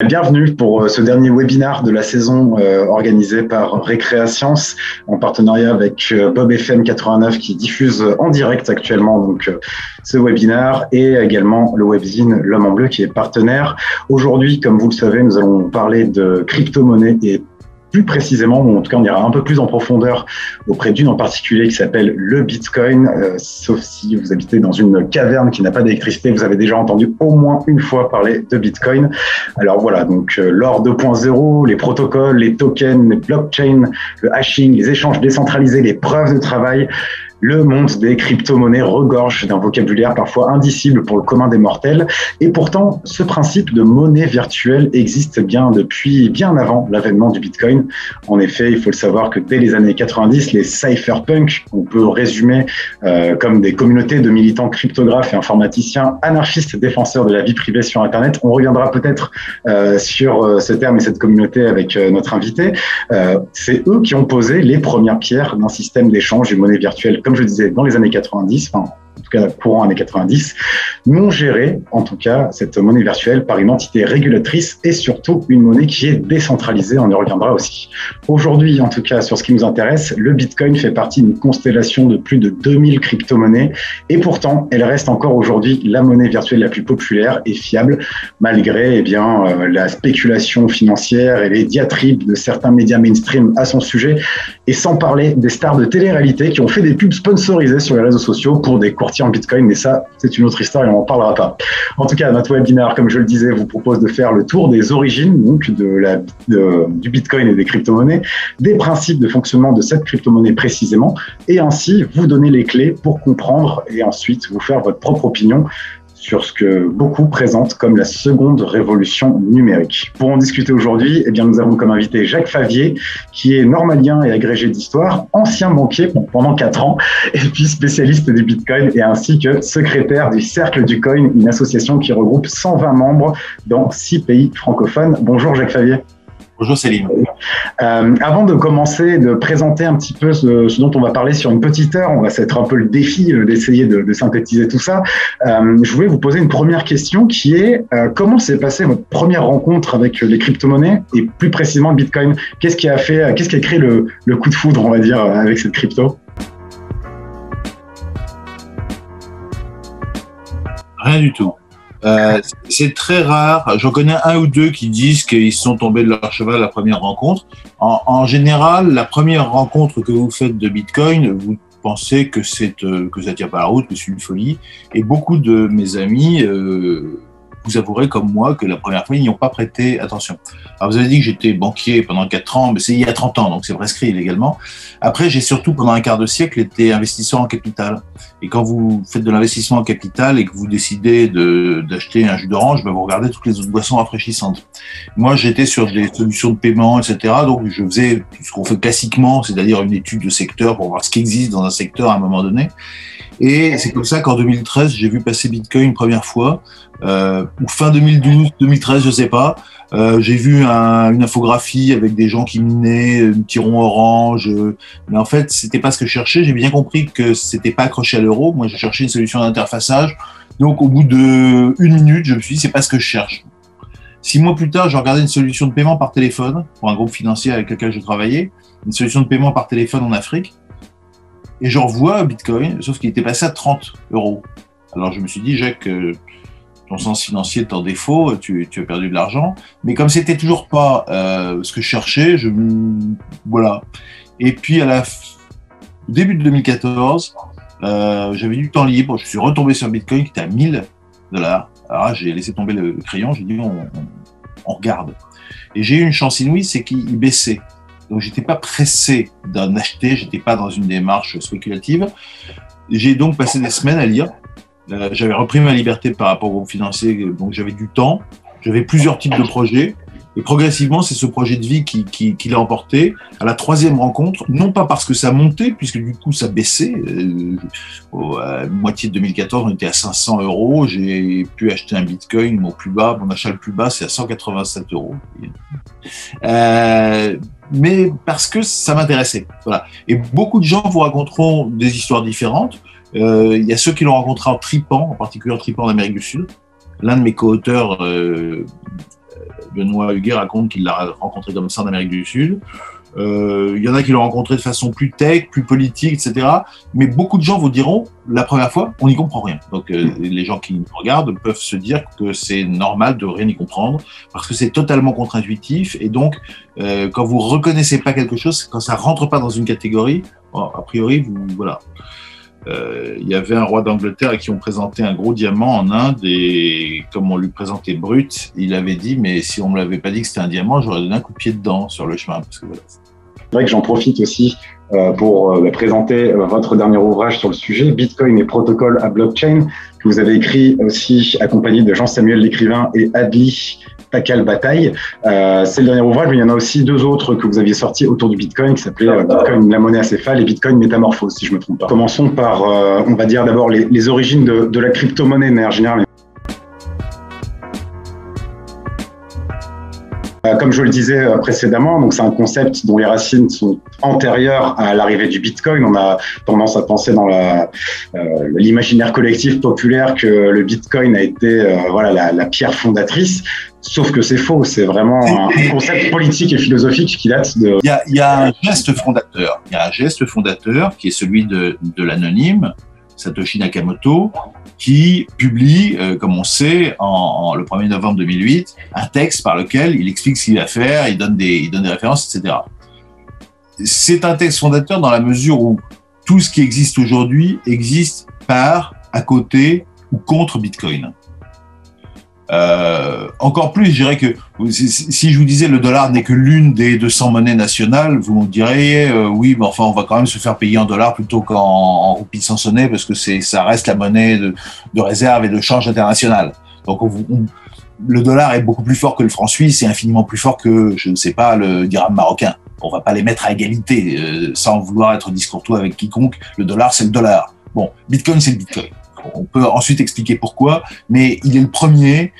Bienvenue pour ce dernier webinaire de la saison organisé par Récréascience en partenariat avec Bob FM 89 qui diffuse en direct actuellement ce webinaire et également le webzine L'Homme en Bleu qui est partenaire. Aujourd'hui, comme vous le savez, nous allons parler de crypto-monnaie et plus précisément, ou en tout cas on ira un peu plus en profondeur auprès d'une en particulier qui s'appelle le Bitcoin, sauf si vous habitez dans une caverne qui n'a pas d'électricité, vous avez déjà entendu au moins une fois parler de Bitcoin. Alors voilà, donc l'or 2.0, les protocoles, les tokens, les blockchains, le hashing, les échanges décentralisés, les preuves de travail. Le monde des crypto-monnaies regorge d'un vocabulaire parfois indicible pour le commun des mortels. Et pourtant, ce principe de monnaie virtuelle existe bien depuis bien avant l'avènement du Bitcoin. En effet, il faut le savoir que dès les années 90, les cypherpunks, on peut résumer comme des communautés de militants cryptographes et informaticiens anarchistes défenseurs de la vie privée sur Internet. On reviendra peut-être sur ce terme et cette communauté avec notre invité. C'est eux qui ont posé les premières pierres d'un système d'échange et monnaie virtuelle, comme je le disais, dans les années 90, enfin, en tout cas courant années 90, non gérée, en tout cas, cette monnaie virtuelle par une entité régulatrice et surtout une monnaie qui est décentralisée, on y reviendra aussi. Aujourd'hui, en tout cas, sur ce qui nous intéresse, le Bitcoin fait partie d'une constellation de plus de 2000 crypto-monnaies et pourtant, elle reste encore aujourd'hui la monnaie virtuelle la plus populaire et fiable, malgré la spéculation financière et les diatribes de certains médias mainstream à son sujet, et sans parler des stars de télé-réalité qui ont fait des pubs sponsorisées sur les réseaux sociaux pour des courtiers en Bitcoin, mais ça, c'est une autre histoire et on n'en parlera pas. En tout cas, notre webinaire, comme je le disais, vous propose de faire le tour des origines donc du Bitcoin et des crypto-monnaies, des principes de fonctionnement de cette crypto-monnaie précisément, et ainsi vous donner les clés pour comprendre et ensuite vous faire votre propre opinion sur ce que beaucoup présentent comme la seconde révolution numérique. Pour en discuter aujourd'hui, nous avons comme invité Jacques Favier, qui est normalien et agrégé d'histoire, ancien banquier pendant 4 ans, et puis spécialiste du Bitcoin, et ainsi que secrétaire du Cercle du Coin, une association qui regroupe 120 membres dans 6 pays francophones. Bonjour Jacques Favier. Bonjour Céline. Avant de commencer, de présenter un petit peu ce dont on va parler sur une petite heure, c'est un peu le défi d'essayer de synthétiser tout ça. Je voulais vous poser une première question qui est comment s'est passée votre première rencontre avec les crypto-monnaies et plus précisément le Bitcoin? Qu'est-ce qui a créé le coup de foudre, on va dire, avec cette crypto? Rien du tout. C'est très rare. J'en connais un ou deux qui disent qu'ils sont tombés de leur cheval à la première rencontre. En général, la première rencontre que vous faites de Bitcoin, vous pensez que ça tient pas la route, que c'est une folie. Et beaucoup de mes amis vous avouerez comme moi que la première fois, ils n'y ont pas prêté attention. Alors, vous avez dit que j'étais banquier pendant 4 ans, mais c'est il y a 30 ans, donc c'est prescrit légalement. Après, j'ai surtout, pendant un quart de siècle, été investisseur en capital. Et quand vous faites de l'investissement en capital et que vous décidez d'acheter un jus d'orange, vous regardez toutes les autres boissons rafraîchissantes. Moi, j'étais sur des solutions de paiement, etc. Donc, je faisais ce qu'on fait classiquement, c'est-à-dire une étude de secteur pour voir ce qui existe dans un secteur à un moment donné. Et c'est comme ça qu'en 2013, j'ai vu passer Bitcoin une première fois, ou fin 2012, 2013, je sais pas. J'ai vu une infographie avec des gens qui minaient, un petit rond orange, mais en fait, c'était pas ce que je cherchais. J'ai bien compris que c'était pas accroché à l'euro. Moi, je cherchais une solution d'interfaçage. Donc, au bout de 1 minute, je me suis dit, c'est pas ce que je cherche. 6 mois plus tard, j'ai regardé une solution de paiement par téléphone pour un groupe financier avec lequel je travaillais, une solution de paiement par téléphone en Afrique. Et je revois Bitcoin, sauf qu'il était passé à 30 €. Alors je me suis dit, Jacques, ton sens financier est en défaut, tu as perdu de l'argent. Mais comme c'était toujours pas ce que je cherchais, voilà. Et puis au début de 2014, j'avais du temps libre, je suis retombé sur Bitcoin qui était à 1 000 $. Alors là, j'ai laissé tomber le crayon, j'ai dit on regarde. Et j'ai eu une chance inouïe, c'est qu'il baissait. Donc, j'étais pas pressé d'en acheter, j'étais pas dans une démarche spéculative. J'ai donc passé des semaines à lire. J'avais repris ma liberté par rapport au groupe financier, donc j'avais du temps. J'avais plusieurs types de projets. Et progressivement, c'est ce projet de vie qui l'a emporté. À la 3e rencontre, non pas parce que ça montait, puisque du coup ça baissait. À la moitié de 2014, on était à 500 €. J'ai pu acheter un Bitcoin, mon achat le plus bas, c'est à 187 €. Mais parce que ça m'intéressait. Voilà. Et beaucoup de gens vous raconteront des histoires différentes. Il y a ceux qui l'ont rencontré en tripant, en particulier en tripant en Amérique du Sud. L'un de mes co-auteurs Benoît Huguet raconte qu'il l'a rencontré comme ça en Amérique du Sud. Il y en a qui l'ont rencontré de façon plus tech, plus politique, etc. Mais beaucoup de gens vous diront, la première fois, on n'y comprend rien. Donc les gens qui nous regardent peuvent se dire que c'est normal de rien y comprendre, parce que c'est totalement contre-intuitif. Et donc, quand vous reconnaissez pas quelque chose, quand ça rentre pas dans une catégorie, a priori, voilà. Il y avait un roi d'Angleterre à qui on présentait un gros diamant en Inde, et comme on lui présentait brut, il avait dit, mais si on me l'avait pas dit que c'était un diamant, j'aurais donné un coup de pied dedans sur le chemin. Parce que, voilà. C'est vrai que j'en profite aussi pour présenter votre dernier ouvrage sur le sujet, Bitcoin et protocole à blockchain, que vous avez écrit aussi accompagné de Jean-Samuel l'écrivain et Adli Takal Bataille. C'est le dernier ouvrage, mais il y en a aussi 2 autres que vous aviez sortis autour du Bitcoin, qui s'appelait Bitcoin, la monnaie acéphale, et Bitcoin métamorphose, si je me trompe pas. Commençons par, on va dire d'abord les origines de la crypto-monnaie de manière générale. Comme je le disais précédemment, donc c'est un concept dont les racines sont antérieures à l'arrivée du Bitcoin. On a tendance à penser dans l'imaginaire collectif populaire que le Bitcoin a été la pierre fondatrice. Sauf que c'est faux, c'est vraiment un concept politique et philosophique qui date de... Il y a un geste fondateur. Il y a un geste fondateur qui est celui de l'anonyme, Satoshi Nakamoto, qui publie, comme on sait, le 1er novembre 2008, un texte par lequel il explique ce qu'il va faire, il donne des références, etc. C'est un texte fondateur dans la mesure où tout ce qui existe aujourd'hui existe par, à côté ou contre Bitcoin. Encore plus, je dirais que si je vous disais le dollar n'est que l'une des 200 monnaies nationales, vous me diriez oui, mais enfin on va quand même se faire payer en dollars plutôt qu'en roupies sansonnées, parce que ça reste la monnaie de réserve et de change international. Donc le dollar est beaucoup plus fort que le franc suisse et infiniment plus fort que, je ne sais pas, le dirham marocain. On va pas les mettre à égalité sans vouloir être discourtois avec quiconque. Le dollar, c'est le dollar. Bon, Bitcoin, c'est le Bitcoin. On peut ensuite expliquer pourquoi, mais il est le premier.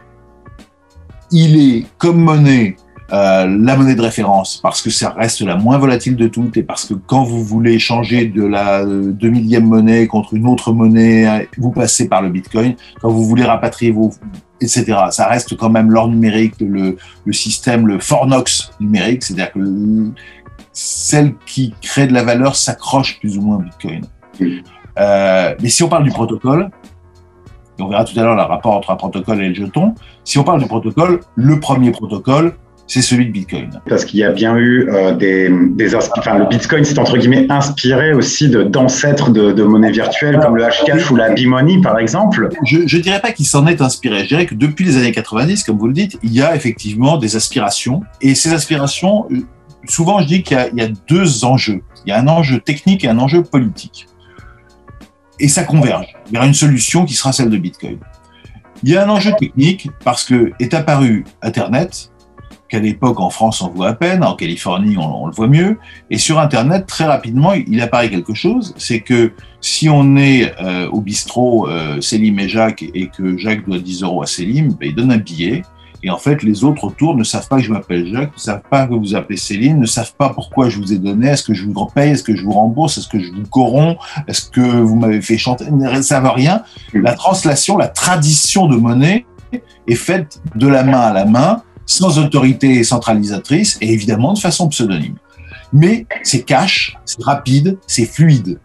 Il est comme monnaie, la monnaie de référence, parce que ça reste la moins volatile de toutes, et parce que quand vous voulez changer de la 2000e monnaie contre une autre monnaie, vous passez par le Bitcoin. Quand vous voulez rapatrier etc. Ça reste quand même l'or numérique, le système, le Fornox numérique, c'est-à-dire que celle qui crée de la valeur s'accroche plus ou moins au Bitcoin. Mais si on parle du protocole, et on verra tout à l'heure le rapport entre un protocole et le jeton, si on parle du protocole, le premier protocole, c'est celui de Bitcoin. Parce qu'il y a bien eu le Bitcoin s'est entre guillemets inspiré aussi d'ancêtres de monnaies virtuelles comme le Hashcash ou la B-Money par exemple. Je dirais pas qu'il s'en est inspiré. Je dirais que depuis les années 90, comme vous le dites, il y a effectivement des aspirations. Et ces aspirations, souvent je dis qu'il y a 2 enjeux. Il y a un enjeu technique et un enjeu politique. Et ça converge vers une solution qui sera celle de Bitcoin. Il y a un enjeu technique parce que est apparu Internet, qu'à l'époque en France on voit à peine, en Californie on le voit mieux, et sur Internet très rapidement il apparaît quelque chose, c'est que si on est au bistrot Célim et Jacques et que Jacques doit 10 € à Célim, il donne un billet. Et en fait, les autres autour ne savent pas que je m'appelle Jacques, ne savent pas que vous appelez Céline, ne savent pas pourquoi je vous ai donné, est-ce que je vous paye, est-ce que je vous rembourse, est-ce que je vous corromps, est-ce que vous m'avez fait chanter, ils ne savent rien. La translation, la tradition de monnaie est faite de la main à la main, sans autorité centralisatrice et évidemment de façon pseudonyme. Mais c'est cash, c'est rapide, c'est fluide.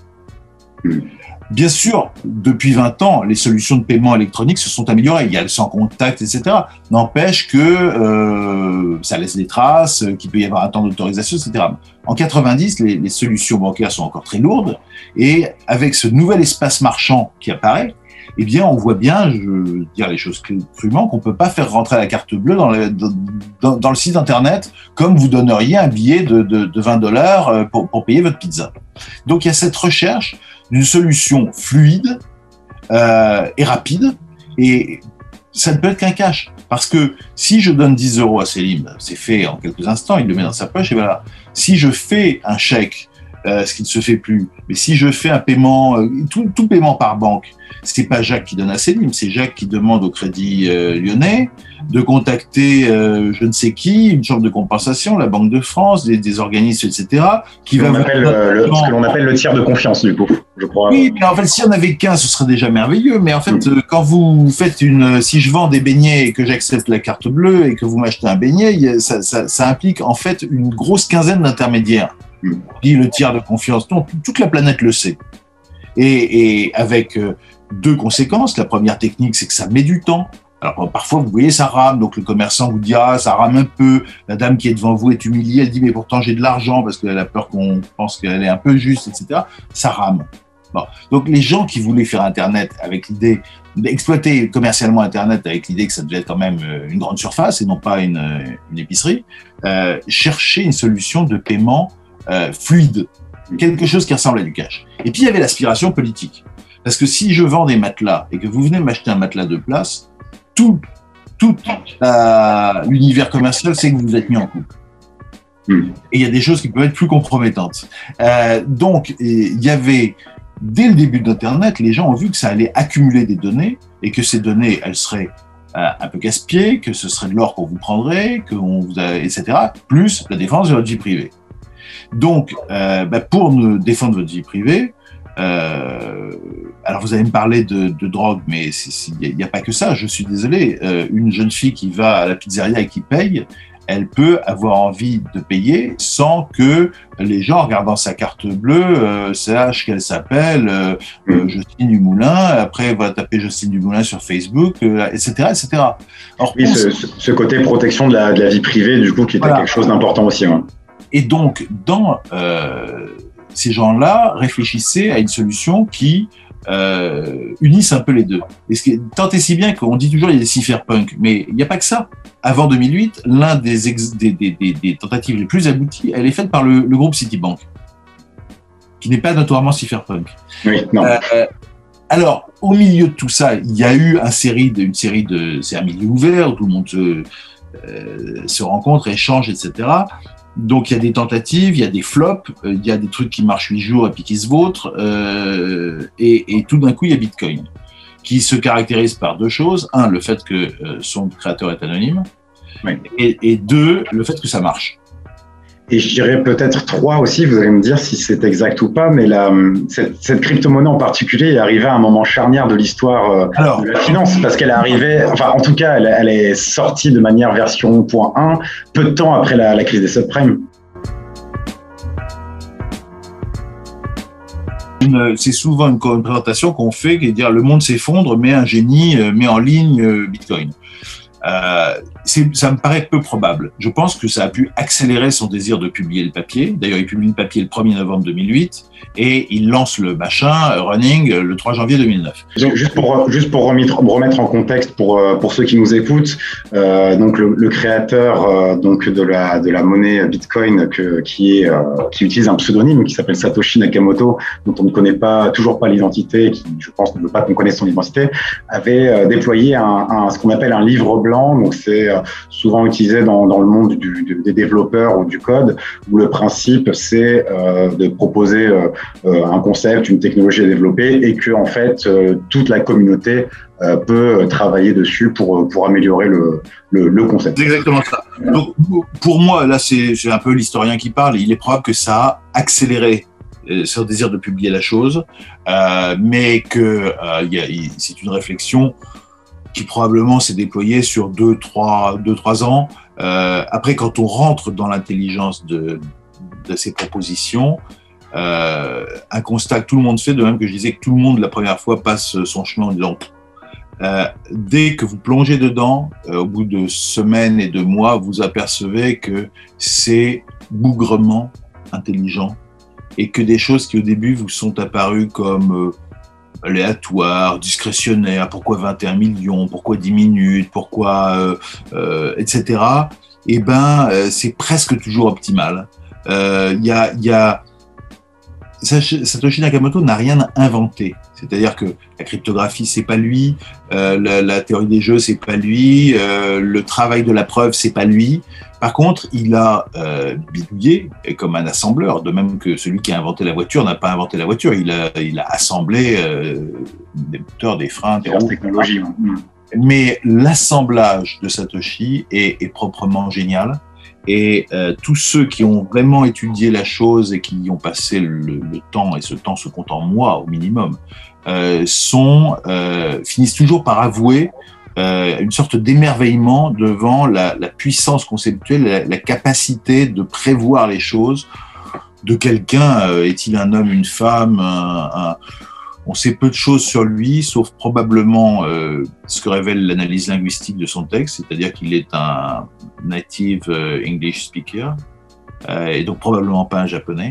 Bien sûr, depuis 20 ans, les solutions de paiement électronique se sont améliorées. Il y a le sans contact, etc. N'empêche que ça laisse des traces, qu'il peut y avoir un temps d'autorisation, etc. En 90, les solutions bancaires sont encore très lourdes. Et avec ce nouvel espace marchand qui apparaît, eh bien, on voit bien, je veux dire les choses crûment, qu'on peut pas faire rentrer la carte bleue dans le site Internet comme vous donneriez un billet de 20 $ pour payer votre pizza. Donc, il y a cette recherche d'une solution fluide et rapide, et ça ne peut être qu'un cash. Parce que si je donne 10 € à Célim, c'est fait en quelques instants, il le met dans sa poche, et voilà. Si je fais un chèque ce qui ne se fait plus. Mais si je fais un paiement, tout paiement par banque, c'est pas Jacques qui donne à Céline, c'est Jacques qui demande au Crédit Lyonnais de contacter je ne sais qui, une chambre de compensation, la Banque de France, des organismes, etc. Ce que l'on appelle le tiers de confiance, du coup, je crois. Oui, mais en fait, s'il n'y en avait qu'un, ce serait déjà merveilleux. Mais en fait, quand vous faites si je vends des beignets et que j'accepte la carte bleue et que vous m'achetez un beignet, ça implique en fait une grosse quinzaine d'intermédiaires. Puis le tiers de confiance, non, toute la planète le sait. Et avec deux conséquences. La première technique, c'est que ça met du temps. Alors parfois, vous voyez, ça rame, donc le commerçant vous dira, ça rame un peu. La dame qui est devant vous est humiliée, elle dit, mais pourtant j'ai de l'argent parce qu'elle a peur qu'on pense qu'elle est un peu juste, etc. Ça rame. Bon. Donc les gens qui voulaient faire Internet avec l'idée d'exploiter commercialement Internet avec l'idée que ça devait être quand même une grande surface et non pas une épicerie, cherchaient une solution de paiement fluide, quelque chose qui ressemble à du cash. Et puis il y avait l'aspiration politique. Parce que si je vends des matelas et que vous venez m'acheter un matelas de place, tout l'univers commercial sait que vous êtes mis en couple. Et il y a des choses qui peuvent être plus compromettantes. Donc, il y avait, dès le début d'Internet, les gens ont vu que ça allait accumuler des données et que ces données, elles seraient un peu casse-pieds, que ce serait de l'or qu'on vous prendrait, etc., plus la défense de votre vie privée. Donc, pour défendre votre vie privée, alors vous allez me parler de drogue, mais il n'y a pas que ça, je suis désolé. Une jeune fille qui va à la pizzeria et qui paye, elle peut avoir envie de payer sans que les gens, regardant sa carte bleue, sachent qu'elle s'appelle Justine Dumoulin. Après, elle va taper Justine Dumoulin sur Facebook, etc., etc. Alors, oui, ce côté protection de la vie privée, du coup, qui était quelque chose d'important aussi. Hein. Et donc, ces gens-là réfléchissaient à une solution qui unisse un peu les deux. Et tant et si bien qu'on dit toujours il y a des cypherpunks, mais il n'y a pas que ça. Avant 2008, l'un des tentatives les plus abouties, elle est faite par le groupe Citibank, qui n'est pas notoirement cypherpunk. Oui, non. Alors, au milieu de tout ça, il y a eu c'est un milieu ouvert où tout le monde se rencontre, échange, etc. Donc, il y a des tentatives, il y a des flops, il y a des trucs qui marchent 8 jours et puis qui se vautrent. Et tout d'un coup, il y a Bitcoin, qui se caractérise par deux choses. Un, le fait que son créateur est anonyme. Oui. Et deux, le fait que ça marche. Et je dirais peut-être 3 aussi, vous allez me dire si c'est exact ou pas, mais cette crypto-monnaie en particulier est arrivée à un moment charnière de l'histoire de la finance, parce qu'elle est arrivée, enfin en tout cas, elle est sortie de manière version 1.1, peu de temps après la crise des subprimes. C'est souvent une présentation qu'on fait, qui est de dire le monde s'effondre, mais un génie met en ligne Bitcoin. Ça me paraît peu probable. Je pense que ça a pu accélérer son désir de publier le papier. D'ailleurs, il publie le papier le 1er novembre 2008 et il lance le machin running le 3 janvier 2009. Donc, juste pour remettre en contexte pour ceux qui nous écoutent, donc le créateur donc de la monnaie Bitcoin qui utilise un pseudonyme qui s'appelle Satoshi Nakamoto, dont on ne connaît toujours pas l'identité, qui je pense ne veut pas qu'on connaisse son identité, avait déployé ce qu'on appelle un livre blanc. Donc c'est souvent utilisé dans le monde des développeurs ou du code, où le principe c'est de proposer un concept, une technologie à développer, et que en fait toute la communauté peut travailler dessus pour améliorer le concept. C'est exactement ça. Donc pour moi, là c'est un peu l'historien qui parle. Il est probable que ça a accéléré son désir de publier la chose, mais que c'est une réflexion qui probablement s'est déployée sur 2-3 ans. Après, quand on rentre dans l'intelligence de ces propositions, un constat que tout le monde fait, de même que je disais que tout le monde la première fois passe son chemin en disant dès que vous plongez dedans, au bout de semaines et de mois, vous apercevez que c'est bougrement intelligent et que des choses qui au début vous sont apparues comme aléatoire, discrétionnaire, pourquoi 21 millions, pourquoi 10 minutes, pourquoi, etc. Eh ben, c'est presque toujours optimal. Il y a Satoshi Nakamoto n'a rien inventé. C'est-à-dire que la cryptographie, c'est pas lui, la théorie des jeux, c'est pas lui, le travail de la preuve, c'est pas lui. Par contre, il a bidouillé comme un assembleur, de même que celui qui a inventé la voiture n'a pas inventé la voiture. Il a assemblé des moteurs, des freins, des roues. Technologie. Mais l'assemblage de Satoshi est proprement génial. Et tous ceux qui ont vraiment étudié la chose et qui y ont passé le temps, et ce temps se compte en mois au minimum, finissent toujours par avouer une sorte d'émerveillement devant la puissance conceptuelle, la capacité de prévoir les choses de quelqu'un. Est-il un homme, une femme, on sait peu de choses sur lui, sauf probablement ce que révèle l'analyse linguistique de son texte, c'est-à-dire qu'il est un native English speaker, et donc probablement pas un japonais,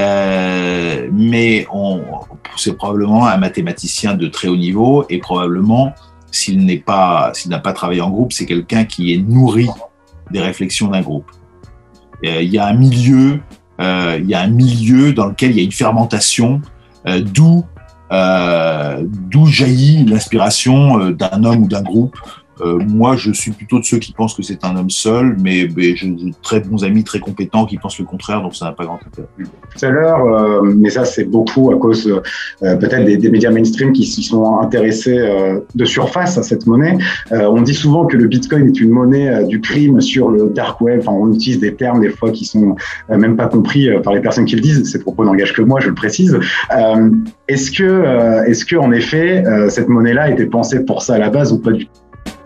mais c'est probablement un mathématicien de très haut niveau, et probablement, s'il n'a pas travaillé en groupe, c'est quelqu'un qui est nourri des réflexions d'un groupe. Il y a un milieu dans lequel il y a une fermentation, d'où jaillit l'inspiration d'un homme ou d'un groupe. Moi, je suis plutôt de ceux qui pensent que c'est un homme seul, mais j'ai de très bons amis très compétents qui pensent le contraire, donc ça n'a pas grand intérêt. Tout à l'heure, mais ça c'est beaucoup à cause peut-être des médias mainstream qui s'y sont intéressés de surface à cette monnaie. On dit souvent que le Bitcoin est une monnaie du crime sur le dark web. Enfin, on utilise des termes des fois qui sont même pas compris par les personnes qui le disent. Ces propos n'engagent que moi, je le précise. Est-ce que en effet cette monnaie-là était pensée pour ça à la base ou pas du tout?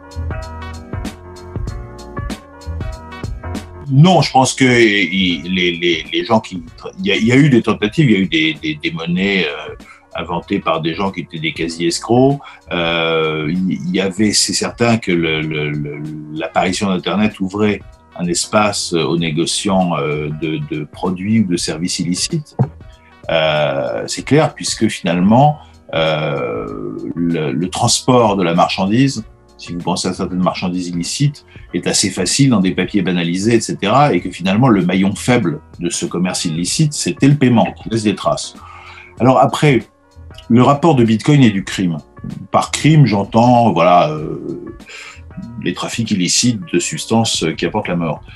Non, je pense que les gens il y a eu des tentatives, il y a eu des monnaies inventées par des gens qui étaient des quasi-escrocs. C'est certain que l'apparition d'Internet ouvrait un espace aux négociants de produits ou de services illicites. C'est clair, puisque finalement, le transport de la marchandise, si vous pensez à certaines marchandises illicites, est assez facile dans des papiers banalisés, etc. Et que finalement, le maillon faible de ce commerce illicite, c'était le paiement, qui laisse des traces. Alors après, le rapport de Bitcoin et du crime. Par crime, j'entends les trafics illicites de substances qui apportent la mort.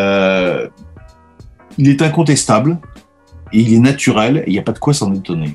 Il est incontestable, et il est naturel, et il n'y a pas de quoi s'en étonner.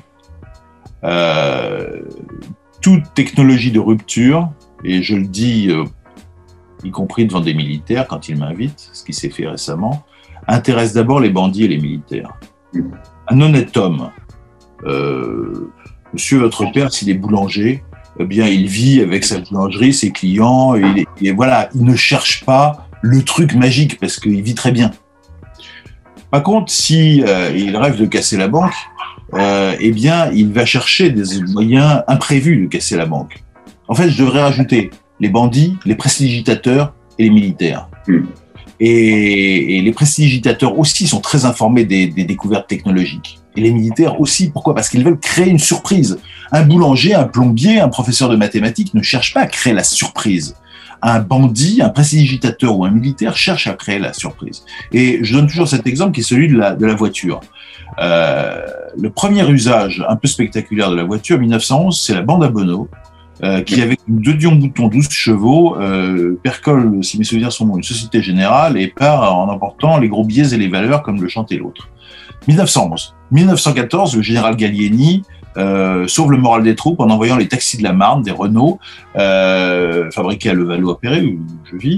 Toute technologie de rupture, et je le dis, y compris devant des militaires quand ils m'invitent, ce qui s'est fait récemment, intéresse d'abord les bandits et les militaires. Un honnête homme, monsieur votre père, s'il est boulanger, eh bien, il vit avec sa boulangerie, ses clients, et voilà, il ne cherche pas le truc magique parce qu'il vit très bien. Par contre, si il rêve de casser la banque, eh bien, il va chercher des moyens imprévus de casser la banque. En fait, je devrais rajouter les bandits, les prestidigitateurs et les militaires. Et les prestidigitateurs aussi sont très informés des découvertes technologiques. Et les militaires aussi. Pourquoi? Parce qu'ils veulent créer une surprise. Un boulanger, un plombier, un professeur de mathématiques ne cherche pas à créer la surprise. Un bandit, un prestidigitateur ou un militaire cherche à créer la surprise. Et je donne toujours cet exemple qui est celui de la voiture. Le premier usage un peu spectaculaire de la voiture, 1911, c'est la bande à Bono, qui, avec deux Dion Bouton 12 chevaux, percole, si mes souvenirs sont bons, une Société Générale et part en emportant les gros billets et les valeurs comme le chantait l'autre. 1911. 1914, le général Gallieni sauve le moral des troupes en envoyant les taxis de la Marne, des Renault, fabriqués à Levallois-Perret, où je vis,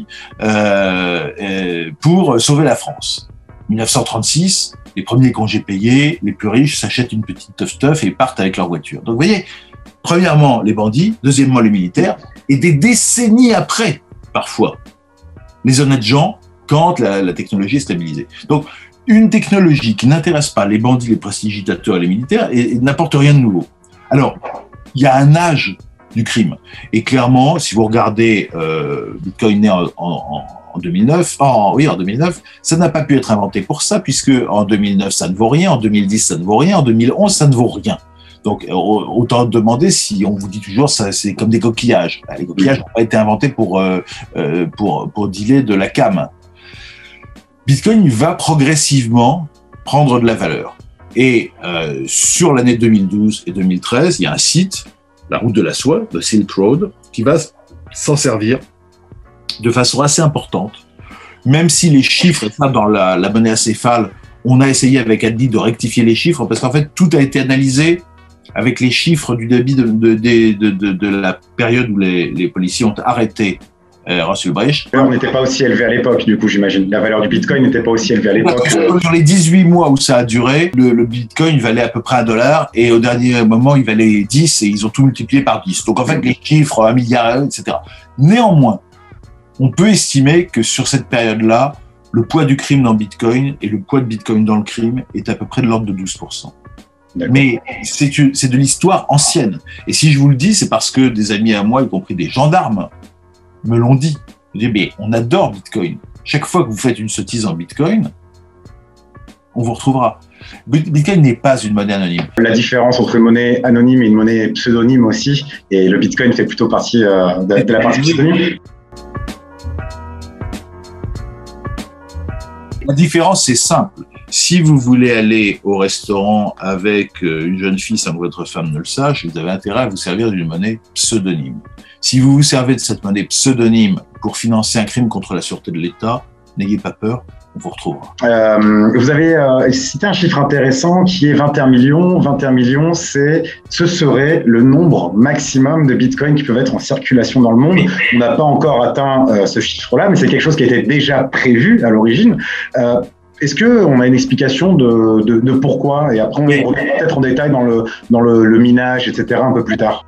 pour sauver la France. 1936, les premiers congés payés, les plus riches s'achètent une petite teuf-teuf et partent avec leur voiture. Donc vous voyez, premièrement les bandits, deuxièmement les militaires, et des décennies après, parfois, les honnêtes gens, quand la technologie est stabilisée. Donc, une technologie qui n'intéresse pas les bandits, les prestidigitateurs et les militaires et n'apporte rien de nouveau. Alors, il y a un âge du crime. Et clairement, si vous regardez Bitcoin né en 2009, en 2009, ça n'a pas pu être inventé pour ça, puisque en 2009, ça ne vaut rien, en 2010, ça ne vaut rien, en 2011, ça ne vaut rien. Donc, autant demander si on vous dit toujours ça, c'est comme des coquillages. Les coquillages n'ont pas été inventés pour dealer de la cam. Bitcoin va progressivement prendre de la valeur. Et sur l'année 2012 et 2013, il y a un site, la route de la soie, de Silk Road, qui va s'en servir de façon assez importante. Même si les chiffres, et ça dans la monnaie acéphale, on a essayé avec Adli de rectifier les chiffres, parce qu'en fait, tout a été analysé avec les chiffres du débit de la période où les policiers ont arrêté Russell Brich. On n'était pas aussi élevé à l'époque, du coup, j'imagine. La valeur du Bitcoin n'était pas aussi élevée à l'époque. Sur les 18 mois où ça a duré, le Bitcoin valait à peu près $1, et au dernier moment, il valait 10, et ils ont tout multiplié par 10. Donc, en fait, les chiffres, 1 milliard, etc. Néanmoins, on peut estimer que sur cette période-là, le poids du crime dans Bitcoin et le poids de Bitcoin dans le crime est à peu près de l'ordre de 12%. Mais c'est de l'histoire ancienne. Et si je vous le dis, c'est parce que des amis à moi, y compris des gendarmes, me l'ont dit. Je dis, mais on adore Bitcoin. Chaque fois que vous faites une sottise en Bitcoin, on vous retrouvera. Bitcoin n'est pas une monnaie anonyme. La différence entre une monnaie anonyme et une monnaie pseudonyme aussi, et le Bitcoin fait plutôt partie de la partie pseudonyme. La différence, c'est simple. Si vous voulez aller au restaurant avec une jeune fille sans que votre femme ne le sache, vous avez intérêt à vous servir d'une monnaie pseudonyme. Si vous vous servez de cette monnaie pseudonyme pour financer un crime contre la sûreté de l'État, n'ayez pas peur, on vous retrouvera. Vous avez cité un chiffre intéressant qui est 21 millions. 21 millions, ce serait le nombre maximum de bitcoins qui peuvent être en circulation dans le monde. On n'a pas encore atteint ce chiffre-là, mais c'est quelque chose qui était déjà prévu à l'origine. Est-ce qu'on a une explication de pourquoi? Et après, on revient peut-être en détail dans le minage, etc. un peu plus tard.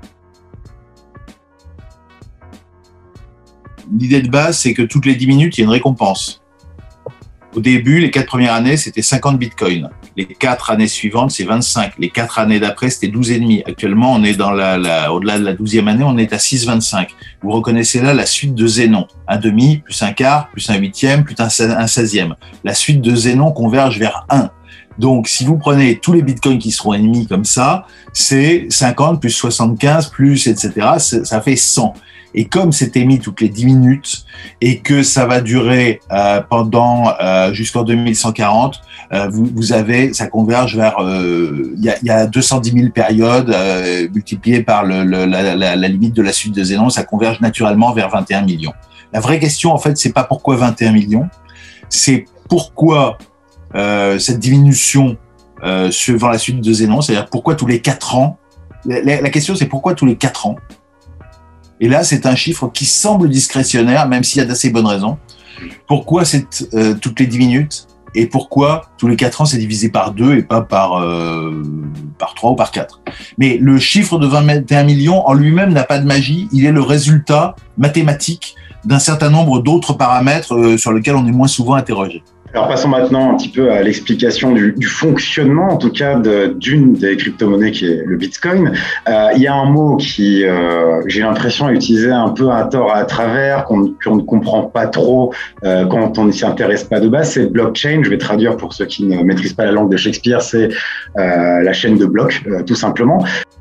L'idée de base, c'est que toutes les 10 minutes, il y a une récompense. Au début, les 4 premières années, c'était 50 bitcoins. Les 4 années suivantes, c'est 25. Les 4 années d'après, c'était 12,5. Actuellement, on est dans au-delà de la 12e année, on est à 6,25. Vous reconnaissez là la suite de Zénon. Un demi, plus un quart, plus un huitième, plus un 16e. La suite de Zénon converge vers 1. Donc, si vous prenez tous les bitcoins qui seront émis comme ça, c'est 50 plus 75 plus, etc. Ça fait 100. Et comme c'est émis toutes les 10 minutes et que ça va durer jusqu'en 2140, ça converge vers, il y a 210 000 périodes multipliées par la limite de la suite de Zénon, ça converge naturellement vers 21 millions. La vraie question, en fait, c'est pas pourquoi 21 millions, c'est pourquoi cette diminution suivant la suite de Zénon, c'est-à-dire pourquoi tous les 4 ans. La question, c'est pourquoi tous les 4 ans. Et là, c'est un chiffre qui semble discrétionnaire, même s'il y a d'assez bonnes raisons. Pourquoi c'est toutes les 10 minutes et pourquoi tous les 4 ans, c'est divisé par 2 et pas par 3 ou par 4. Mais le chiffre de 21 millions en lui-même n'a pas de magie. Il est le résultat mathématique d'un certain nombre d'autres paramètres sur lesquels on est moins souvent interrogé. Alors passons maintenant un petit peu à l'explication du fonctionnement, en tout cas d'une des crypto-monnaies qui est le Bitcoin. Il y a un mot qui, j'ai l'impression, est utilisé un peu à tort à travers, qu'on ne comprend pas trop quand on ne s'y intéresse pas de base, c'est blockchain. Je vais traduire pour ceux qui ne maîtrisent pas la langue de Shakespeare, c'est la chaîne de blocs, tout simplement.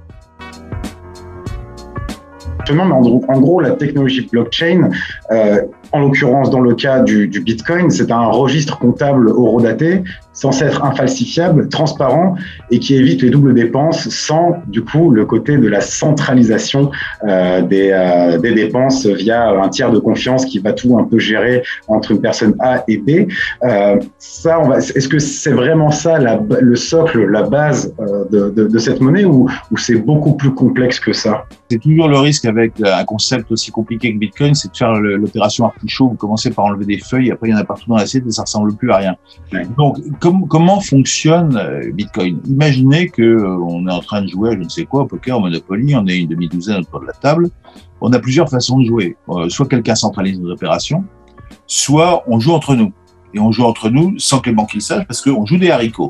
Mais en gros, la technologie blockchain, en l'occurrence dans le cas du Bitcoin, c'est un registre comptable horodaté, censé être infalsifiable, transparent et qui évite les doubles dépenses sans, du coup, le côté de la centralisation des dépenses via un tiers de confiance qui va tout un peu gérer entre une personne A et B. Est-ce que c'est vraiment ça le socle, la base de cette monnaie ou c'est beaucoup plus complexe que ça? C'est toujours le risque avec un concept aussi compliqué que Bitcoin, c'est de faire l'opération artichaut. Vous commencez par enlever des feuilles, après il y en a partout dans l'assiette et ça ressemble plus à rien. Ouais. Donc, comment fonctionne Bitcoin? Imaginez on est en train de jouer à je ne sais quoi, au poker, au Monopoly, on est une demi-douzaine autour de la table. On a plusieurs façons de jouer. Soit quelqu'un centralise nos opérations, soit on joue entre nous. Et on joue entre nous sans que les banquiers le sachent parce qu'on joue des haricots.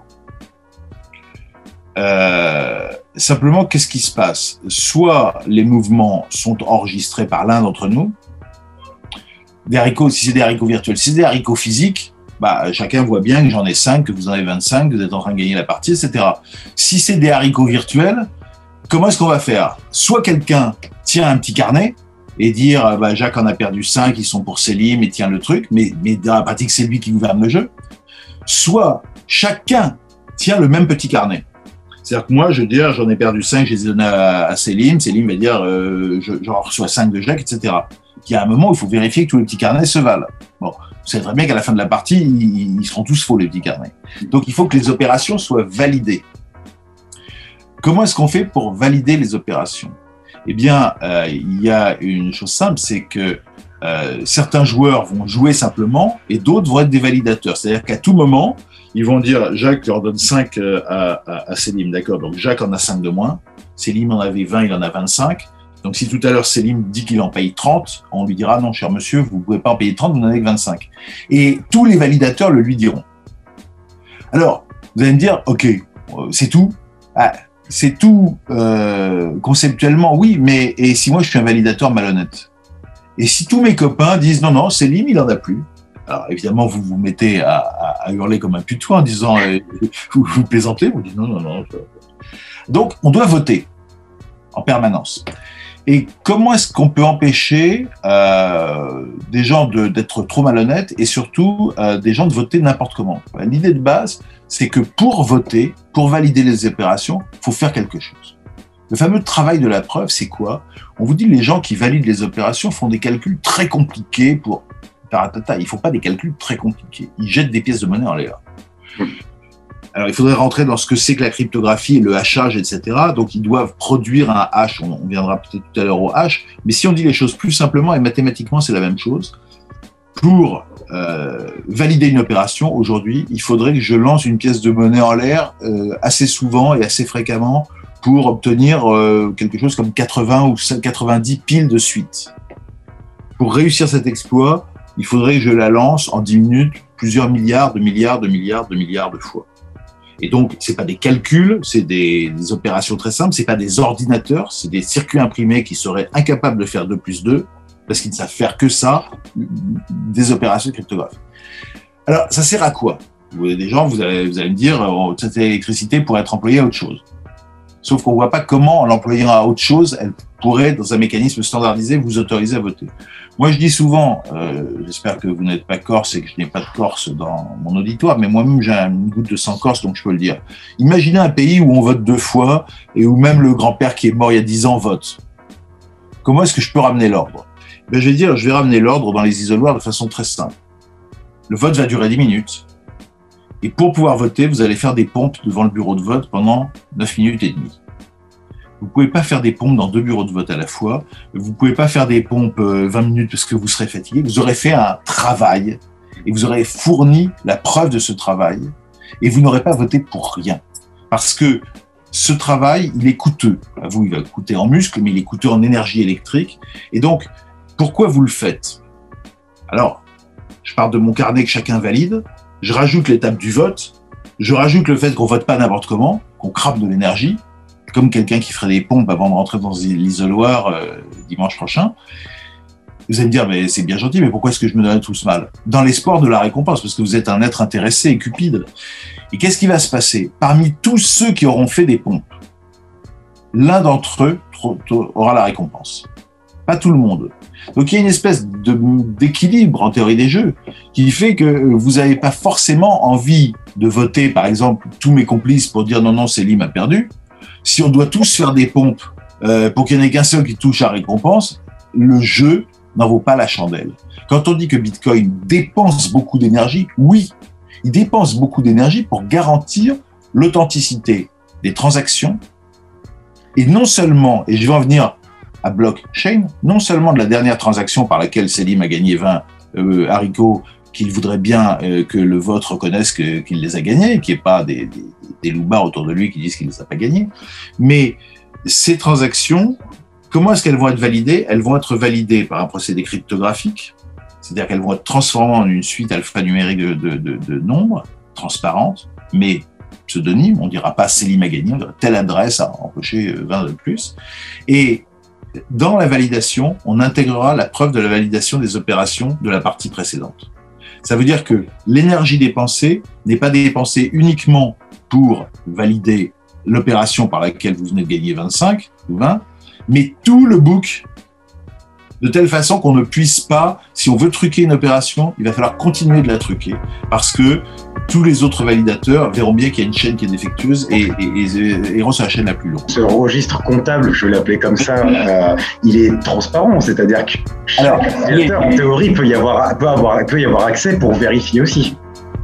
Simplement, qu'est-ce qui se passe? Soit les mouvements sont enregistrés par l'un d'entre nous, des haricots, si c'est des haricots virtuels, si c'est des haricots physiques, chacun voit bien que j'en ai 5, que vous en avez 25, que vous êtes en train de gagner la partie, etc. Si c'est des haricots virtuels, comment est-ce qu'on va faire? Soit quelqu'un tient un petit carnet et dire Jacques en a perdu 5, ils sont pour Célim et tient le truc, mais dans la pratique, c'est lui qui gouverne le jeu. Soit chacun tient le même petit carnet. C'est-à-dire que moi, je vais dire, j'en ai perdu 5, je les ai donnés à Célim. Célim va dire, j'en reçois 5 de Jacques, etc. Il y a un moment où il faut vérifier que tous les petits carnets se valent. Bon, vous savez très bien qu'à la fin de la partie, ils seront tous faux, les petits carnets. Donc, il faut que les opérations soient validées. Comment est-ce qu'on fait pour valider les opérations? Eh bien, il y a une chose simple, c'est que certains joueurs vont jouer simplement et d'autres vont être des validateurs. C'est-à-dire qu'à tout moment, ils vont dire, Jacques leur donne 5 à Célim, d'accord? Donc Jacques en a 5 de moins, Célim en avait 20, il en a 25. Donc si tout à l'heure Célim dit qu'il en paye 30, on lui dira, non, cher monsieur, vous ne pouvez pas en payer 30, vous n'en avez que 25. Et tous les validateurs le lui diront. Alors, vous allez me dire, ok, c'est tout? C'est tout conceptuellement, oui, mais et si moi je suis un validateur malhonnête? Et si tous mes copains disent, non, non, Célim, il en a plus? Alors évidemment, vous vous mettez à hurler comme un putois en disant vous plaisantez, vous dites non, non, non. Donc on doit voter en permanence. Et comment est-ce qu'on peut empêcher des gens d'être trop malhonnêtes et surtout des gens de voter n'importe comment? L'idée de base, c'est que pour voter, pour valider les opérations, il faut faire quelque chose. Le fameux travail de la preuve, c'est quoi? On vous dit que les gens qui valident les opérations font des calculs très compliqués pour... Il ne faut pas des calculs très compliqués. Ils jettent des pièces de monnaie en l'air. Alors, il faudrait rentrer dans ce que c'est que la cryptographie et le hachage, etc. Donc, ils doivent produire un hash. On viendra peut-être tout à l'heure au hash. Mais si on dit les choses plus simplement et mathématiquement, c'est la même chose. Pour valider une opération, aujourd'hui, il faudrait que je lance une pièce de monnaie en l'air assez souvent et assez fréquemment pour obtenir quelque chose comme 80 ou 90 piles de suite. Pour réussir cet exploit, il faudrait que je la lance en 10 minutes plusieurs milliards de fois. Et donc, c'est pas des calculs, c'est des opérations très simples, c'est pas des ordinateurs, c'est des circuits imprimés qui seraient incapables de faire 2 plus 2, parce qu'ils ne savent faire que ça, des opérations cryptographiques. Alors, ça sert à quoi? Des gens, vous allez me dire, cette électricité pourrait être employée à autre chose. Sauf qu'on ne voit pas comment, en l'employant à autre chose, elle pourrait, dans un mécanisme standardisé, vous autoriser à voter. Moi, je dis souvent, j'espère que vous n'êtes pas corse et que je n'ai pas de corse dans mon auditoire, mais moi-même, j'ai une goutte de sang corse, donc je peux le dire. Imaginez un pays où on vote 2 fois et où même le grand-père qui est mort il y a 10 ans vote. Comment est-ce que je peux ramener l'ordre? Ben, je vais ramener l'ordre dans les isoloirs de façon très simple. Le vote va durer 10 minutes. Et pour pouvoir voter, vous allez faire des pompes devant le bureau de vote pendant 9 minutes et demie. Vous ne pouvez pas faire des pompes dans 2 bureaux de vote à la fois. Vous ne pouvez pas faire des pompes 20 minutes parce que vous serez fatigué. Vous aurez fait un travail et vous aurez fourni la preuve de ce travail et vous n'aurez pas voté pour rien. Parce que ce travail, il est coûteux. À vous, il va coûter en muscles, mais il est coûteux en énergie électrique. Et donc, pourquoi vous le faites? Alors, je parle de mon carnet que chacun valide. Je rajoute l'étape du vote, je rajoute le fait qu'on vote pas n'importe comment, qu'on crame de l'énergie, comme quelqu'un qui ferait des pompes avant de rentrer dans l'isoloir dimanche prochain. Vous allez me dire, mais c'est bien gentil, mais pourquoi est-ce que je me donne tout ce mal? Dans l'espoir de la récompense, parce que vous êtes un être intéressé et cupide. Et qu'est-ce qui va se passer? Parmi tous ceux qui auront fait des pompes, l'un d'entre eux aura la récompense. Pas tout le monde. Donc il y a une espèce d'équilibre en théorie des jeux qui fait que vous n'avez pas forcément envie de voter, par exemple, tous mes complices pour dire non, non, Célim a perdu. Si on doit tous faire des pompes pour qu'il n'y en ait qu'un seul qui touche à récompense, le jeu n'en vaut pas la chandelle. Quand on dit que Bitcoin dépense beaucoup d'énergie, oui, il dépense beaucoup d'énergie pour garantir l'authenticité des transactions et non seulement, et je vais en venir à blockchain, non seulement de la dernière transaction par laquelle Célim a gagné 20 haricots qu'il voudrait bien que le vote reconnaisse qu'il les a gagnés, qu'il n'y ait pas des loupards autour de lui qui disent qu'il ne les a pas gagnés, mais ces transactions, comment est-ce qu'elles vont être validées? Elles vont être validées par un procédé cryptographique, c'est-à-dire qu'elles vont être transformées en une suite alphanumérique de nombres, transparentes, mais pseudonyme, on ne dira pas Célim a gagné, on dira telle adresse a empoché 20 de plus, et dans la validation, on intégrera la preuve de la validation des opérations de la partie précédente. Ça veut dire que l'énergie dépensée n'est pas dépensée uniquement pour valider l'opération par laquelle vous venez de gagner 25 ou 20, mais tout le book de telle façon qu'on ne puisse pas, si on veut truquer une opération, il va falloir continuer de la truquer, parce que tous les autres validateurs verront bien qu'il y a une chaîne qui est défectueuse et iront sur la chaîne la plus lourde. Ce registre comptable, je vais l'appeler comme ça, il est transparent, c'est-à-dire que chaque validateur, en théorie, peut y avoir accès pour vérifier aussi.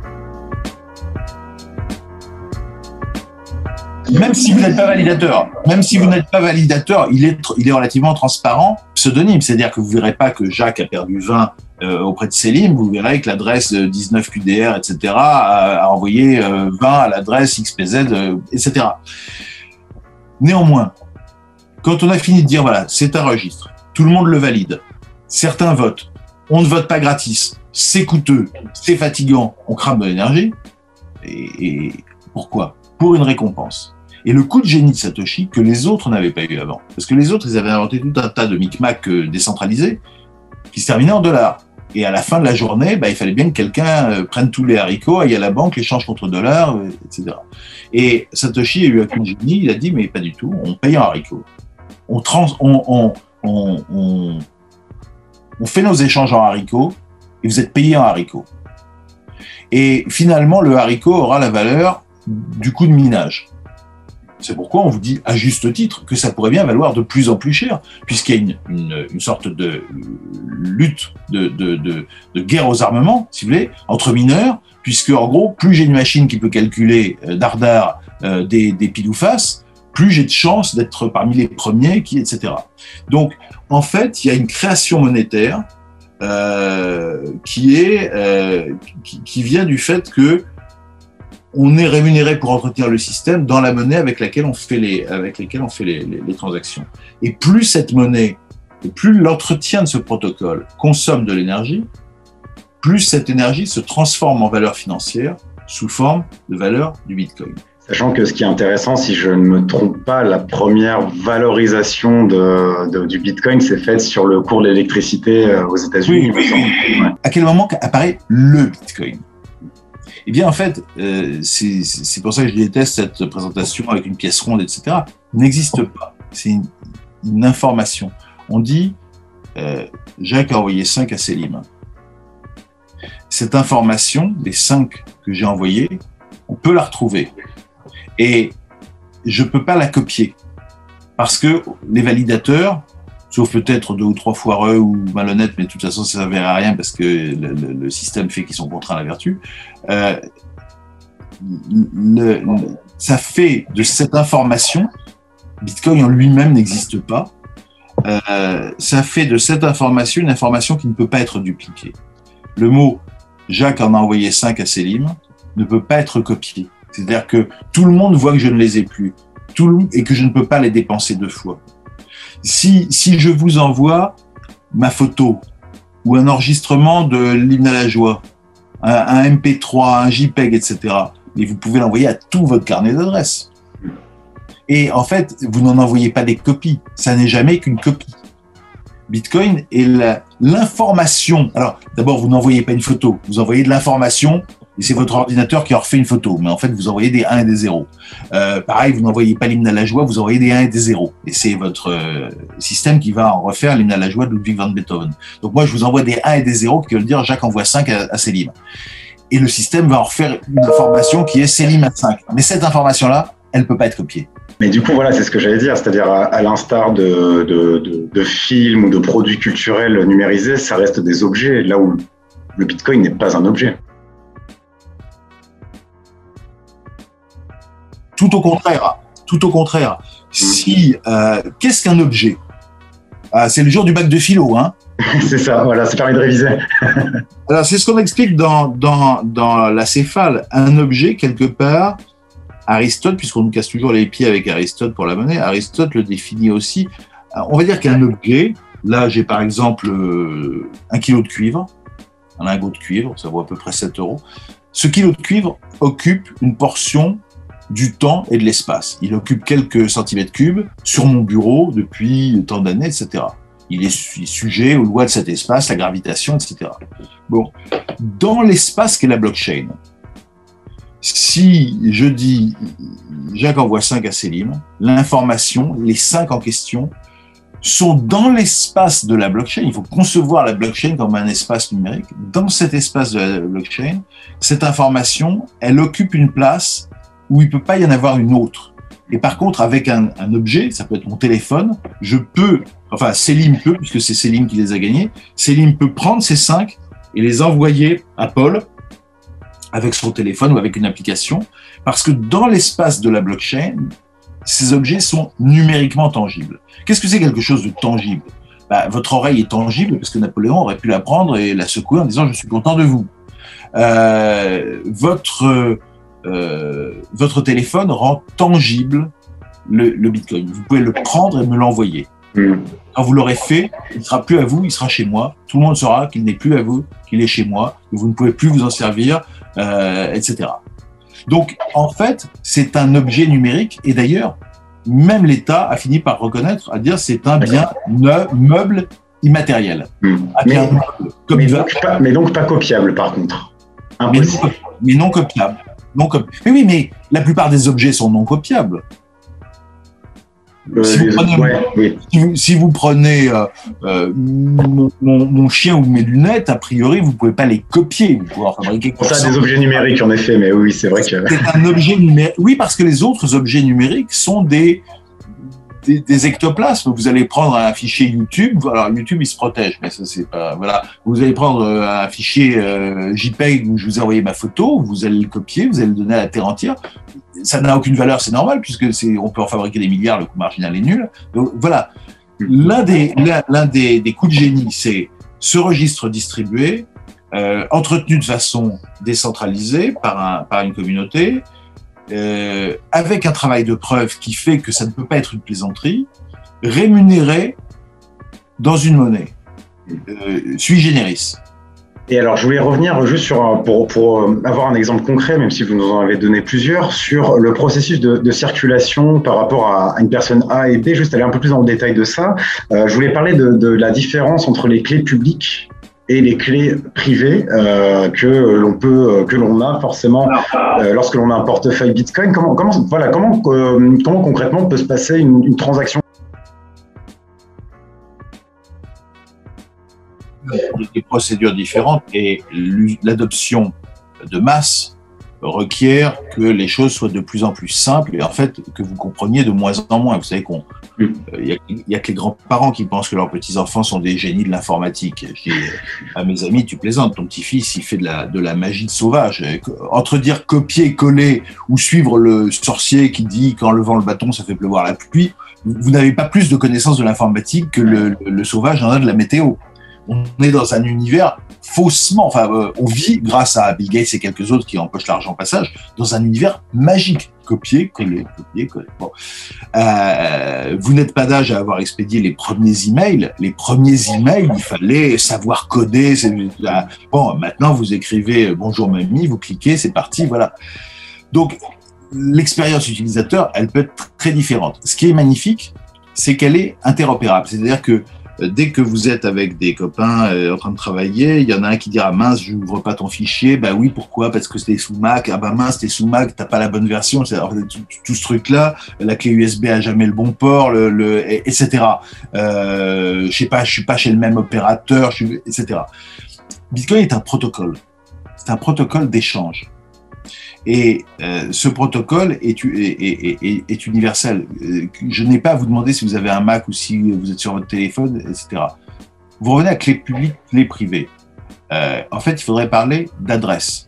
Même si vous n'êtes pas validateur, il est relativement transparent, pseudonyme, c'est-à-dire que vous ne verrez pas que Jacques a perdu 20 auprès de Selim, vous verrez que l'adresse 19 QDR, etc., a envoyé 20 à l'adresse XPZ, etc. Néanmoins, quand on a fini de dire, voilà, c'est un registre, tout le monde le valide, certains votent, on ne vote pas gratis, c'est coûteux, c'est fatigant, on crame de l'énergie, et pourquoi ? Pour une récompense. Et le coup de génie de Satoshi que les autres n'avaient pas eu avant. Parce que les autres, ils avaient inventé tout un tas de micmacs décentralisés qui se terminaient en dollars. Et à la fin de la journée, il fallait bien que quelqu'un prenne tous les haricots, aille à la banque, les change contre dollars, etc. Et Satoshi a eu un coup de génie, il a dit, mais pas du tout, on paye en haricots. On fait nos échanges en haricots et vous êtes payé en haricots. Et finalement, le haricot aura la valeur du coût de minage. C'est pourquoi on vous dit, à juste titre, que ça pourrait bien valoir de plus en plus cher, puisqu'il y a une sorte de lutte, de guerre aux armements, si vous voulez, entre mineurs, puisque, en gros, plus j'ai une machine qui peut calculer dardard des pile ou face, plus j'ai de chances d'être parmi les premiers, etc. Donc, en fait, il y a une création monétaire qui vient du fait que on est rémunéré pour entretenir le système dans la monnaie avec laquelle on fait les transactions. Et plus cette monnaie, et plus l'entretien de ce protocole consomme de l'énergie, plus cette énergie se transforme en valeur financière sous forme de valeur du Bitcoin. Sachant que ce qui est intéressant, si je ne me trompe pas, la première valorisation du Bitcoin s'est faite sur le cours de l'électricité aux États-Unis. Oui. Ouais. À quel moment apparaît le Bitcoin ? Eh bien, en fait, c'est pour ça que je déteste cette présentation avec une pièce ronde, etc. N'existe pas. C'est une information. On dit, Jacques a envoyé 5 à Selim. Cette information, les 5 que j'ai envoyés, on peut la retrouver. Et je ne peux pas la copier. Parce que les validateurs, sauf peut-être 2 ou 3 foireux ou malhonnêtes, mais de toute façon, ça ne servirait à rien parce que le système fait qu'ils sont contraints à la vertu. Ça fait de cette information, Bitcoin en lui-même n'existe pas, ça fait de cette information une information qui ne peut pas être dupliquée. Le mot « Jacques en a envoyé 5 à Selim » ne peut pas être copié. C'est-à-dire que tout le monde voit que je ne les ai plus et que je ne peux pas les dépenser 2 fois. Si je vous envoie ma photo ou un enregistrement de l'hymne à la joie, un MP3, un JPEG, etc., mais vous pouvez l'envoyer à tout votre carnet d'adresses. Et en fait, vous n'en envoyez pas des copies. Ça n'est jamais qu'une copie. Bitcoin est l'information. Alors, d'abord, vous n'envoyez pas une photo. Vous envoyez de l'information et c'est votre ordinateur qui en refait une photo. Mais en fait, vous envoyez des 1 et des 0. Pareil, vous n'envoyez pas l'hymne à la joie, vous envoyez des 1 et des 0. Et c'est votre système qui va en refaire l'hymne à la joie de Ludwig van Beethoven. Donc moi, je vous envoie des 1 et des 0 qui veulent dire Jacques envoie 5 à Selim. Et le système va en refaire une information qui est Selim à 5. Mais cette information-là, elle ne peut pas être copiée. Mais du coup, voilà, c'est ce que j'allais dire, c'est-à-dire à l'instar de films ou de produits culturels numérisés, ça reste des objets, là où le Bitcoin n'est pas un objet. Tout au contraire. Si, qu'est-ce qu'un objet ? C'est le jour du bac de philo, hein. C'est ça, voilà, ça permet de réviser. Alors, c'est ce qu'on explique dans la céphale. Un objet, quelque part, Aristote, puisqu'on nous casse toujours les pieds avec Aristote pour la monnaie, Aristote le définit aussi. On va dire qu'un objet, là, j'ai par exemple 1 kilo de cuivre, un lingot de cuivre, ça vaut à peu près 7 €. Ce kilo de cuivre occupe une portion du temps et de l'espace. Il occupe quelques centimètres cubes sur mon bureau depuis tant d'années, etc. Il est sujet aux lois de cet espace, la gravitation, etc. Bon, dans l'espace qu'est la blockchain, si je dis Jacques envoie 5 à Selim, l'information, les 5 en question, sont dans l'espace de la blockchain. Il faut concevoir la blockchain comme un espace numérique. Dans cet espace de la blockchain, cette information, elle occupe une place où il ne peut pas y en avoir une autre. Et par contre, avec un objet, ça peut être mon téléphone, Selim peut, puisque c'est Selim qui les a gagnés, Selim peut prendre ces 5 et les envoyer à Paul avec son téléphone ou avec une application, parce que dans l'espace de la blockchain, ces objets sont numériquement tangibles. Qu'est-ce que c'est quelque chose de tangible ? Votre oreille est tangible parce que Napoléon aurait pu la prendre et la secouer en disant « je suis content de vous ». Votre téléphone rend tangible le Bitcoin. Vous pouvez le prendre et me l'envoyer. Quand vous l'aurez fait, il ne sera plus à vous, il sera chez moi. Tout le monde saura qu'il n'est plus à vous, qu'il est chez moi, que vous ne pouvez plus vous en servir, etc. Donc, en fait, c'est un objet numérique. Et d'ailleurs, même l'État a fini par reconnaître, à dire c'est un bien meuble immatériel. Mais donc pas copiable, par contre. Impossible. Mais non copiable. Mais oui, mais la plupart des objets sont non copiables. Si vous prenez mon chien ou mes lunettes, a priori, vous ne pouvez pas les copier. Vous pouvez en fabriquer quoi. Ça, des objets numériques, en effet, mais oui, c'est vrai que... C'est un objet numérique. Oui, parce que les autres objets numériques sont des ectoplasmes. Vous allez prendre un fichier YouTube. Alors, YouTube, il se protège, mais ça, c'est pas... Voilà. Vous allez prendre un fichier JPEG où je vous ai envoyé ma photo, vous allez le copier, vous allez le donner à la terre entière. Ça n'a aucune valeur, c'est normal, puisque on peut en fabriquer des milliards, le coût marginal est nul. Donc, voilà. L'un des coups de génie, c'est ce registre distribué, entretenu de façon décentralisée par une communauté, avec un travail de preuve qui fait que ça ne peut pas être une plaisanterie, rémunéré dans une monnaie, sui generis. Et alors, je voulais revenir juste pour avoir un exemple concret, même si vous nous en avez donné plusieurs, sur le processus de circulation par rapport à une personne A et B, juste aller un peu plus dans le détail de ça. Je voulais parler de la différence entre les clés publiques et les clés privées que l'on a forcément lorsque l'on a un portefeuille Bitcoin. Comment concrètement peut se passer une transaction? Des procédures différentes et l'adoption de masse requiert que les choses soient de plus en plus simples et en fait que vous compreniez de moins en moins. Vous savez il y a que les grands-parents qui pensent que leurs petits-enfants sont des génies de l'informatique. Je dis à mes amis, tu plaisantes, ton petit-fils il fait de la magie de sauvage. Entre dire copier, coller ou suivre le sorcier qui dit qu'en levant le bâton ça fait pleuvoir la pluie, vous n'avez pas plus de connaissances de l'informatique que le sauvage en a de la météo. On est dans un univers faussement, on vit grâce à Bill Gates et quelques autres qui empochent l'argent au passage, dans un univers magique. Copier, coller. Bon. Vous n'êtes pas d'âge à avoir expédié les premiers emails. Les premiers emails, il fallait savoir coder. Bon, maintenant vous écrivez bonjour mamie, vous cliquez, c'est parti, voilà. Donc, l'expérience utilisateur, elle peut être très différente. Ce qui est magnifique, c'est qu'elle est interopérable. C'est-à-dire que dès que vous êtes avec des copains en train de travailler, il y en a un qui dira mince, je n'ouvre pas ton fichier. Bah oui, pourquoi? Parce que c'était sous Mac. Ah bah mince, t'es sous Mac, t'as pas la bonne version. Tout ce truc-là, la clé USB a jamais le bon port, etc. Je sais pas, je suis pas chez le même opérateur, etc. Bitcoin est un protocole. C'est un protocole d'échange. Et ce protocole est universel. Je n'ai pas à vous demander si vous avez un Mac ou si vous êtes sur votre téléphone, etc. Vous revenez à clé publique, clé privée. En fait, il faudrait parler d'adresse.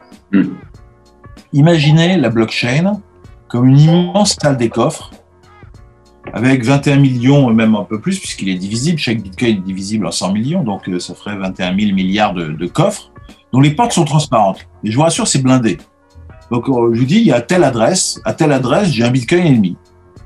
Imaginez la blockchain comme une immense salle des coffres avec 21 millions, même un peu plus, puisqu'il est divisible. Chaque Bitcoin est divisible en 100 millions, donc ça ferait 21 000 milliards de coffres, dont les portes sont transparentes. Et je vous rassure, c'est blindé. Donc, je vous dis, il y a à telle adresse, j'ai un Bitcoin et demi.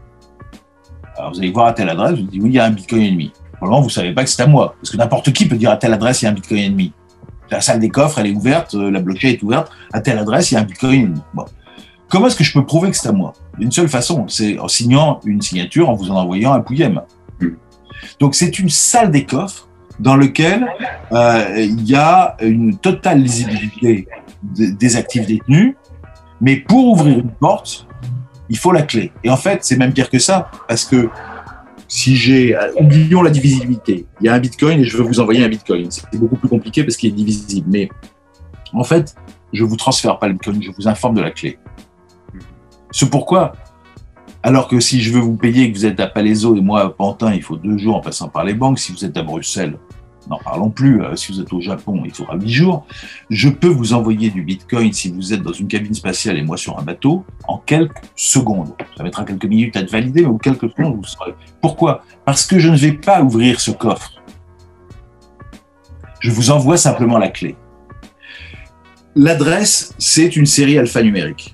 Alors, vous allez voir à telle adresse, je vous dis, oui, il y a un Bitcoin et demi. Probablement, vous ne savez pas que c'est à moi, parce que n'importe qui peut dire à telle adresse, il y a un Bitcoin et demi. La salle des coffres, elle est ouverte, la blockchain est ouverte, à telle adresse, il y a un Bitcoin et demi. Bon. Comment est-ce que je peux prouver que c'est à moi? D'une seule façon, c'est en signant une signature, en vous en envoyant un pouillème. Donc, c'est une salle des coffres dans laquelle il y a une totale lisibilité des actifs détenus. Mais pour ouvrir une porte, il faut la clé. Et en fait, c'est même pire que ça, parce que oublions la divisibilité. Il y a un bitcoin et je veux vous envoyer un bitcoin. C'est beaucoup plus compliqué parce qu'il est divisible. Mais en fait, je vous transfère pas le bitcoin, je vous informe de la clé. C'est pourquoi, alors que si je veux vous payer et que vous êtes à Palaiseau et moi à Pantin, il faut 2 jours en passant par les banques. Si vous êtes à Bruxelles, n'en parlons plus. Si vous êtes au Japon, il faudra 8 jours. Je peux vous envoyer du bitcoin si vous êtes dans une cabine spatiale et moi sur un bateau en quelques secondes. Ça mettra quelques minutes à être validé, mais en quelques secondes, vous saurez. Pourquoi ? Parce que je ne vais pas ouvrir ce coffre. Je vous envoie simplement la clé. L'adresse, c'est une série alphanumérique.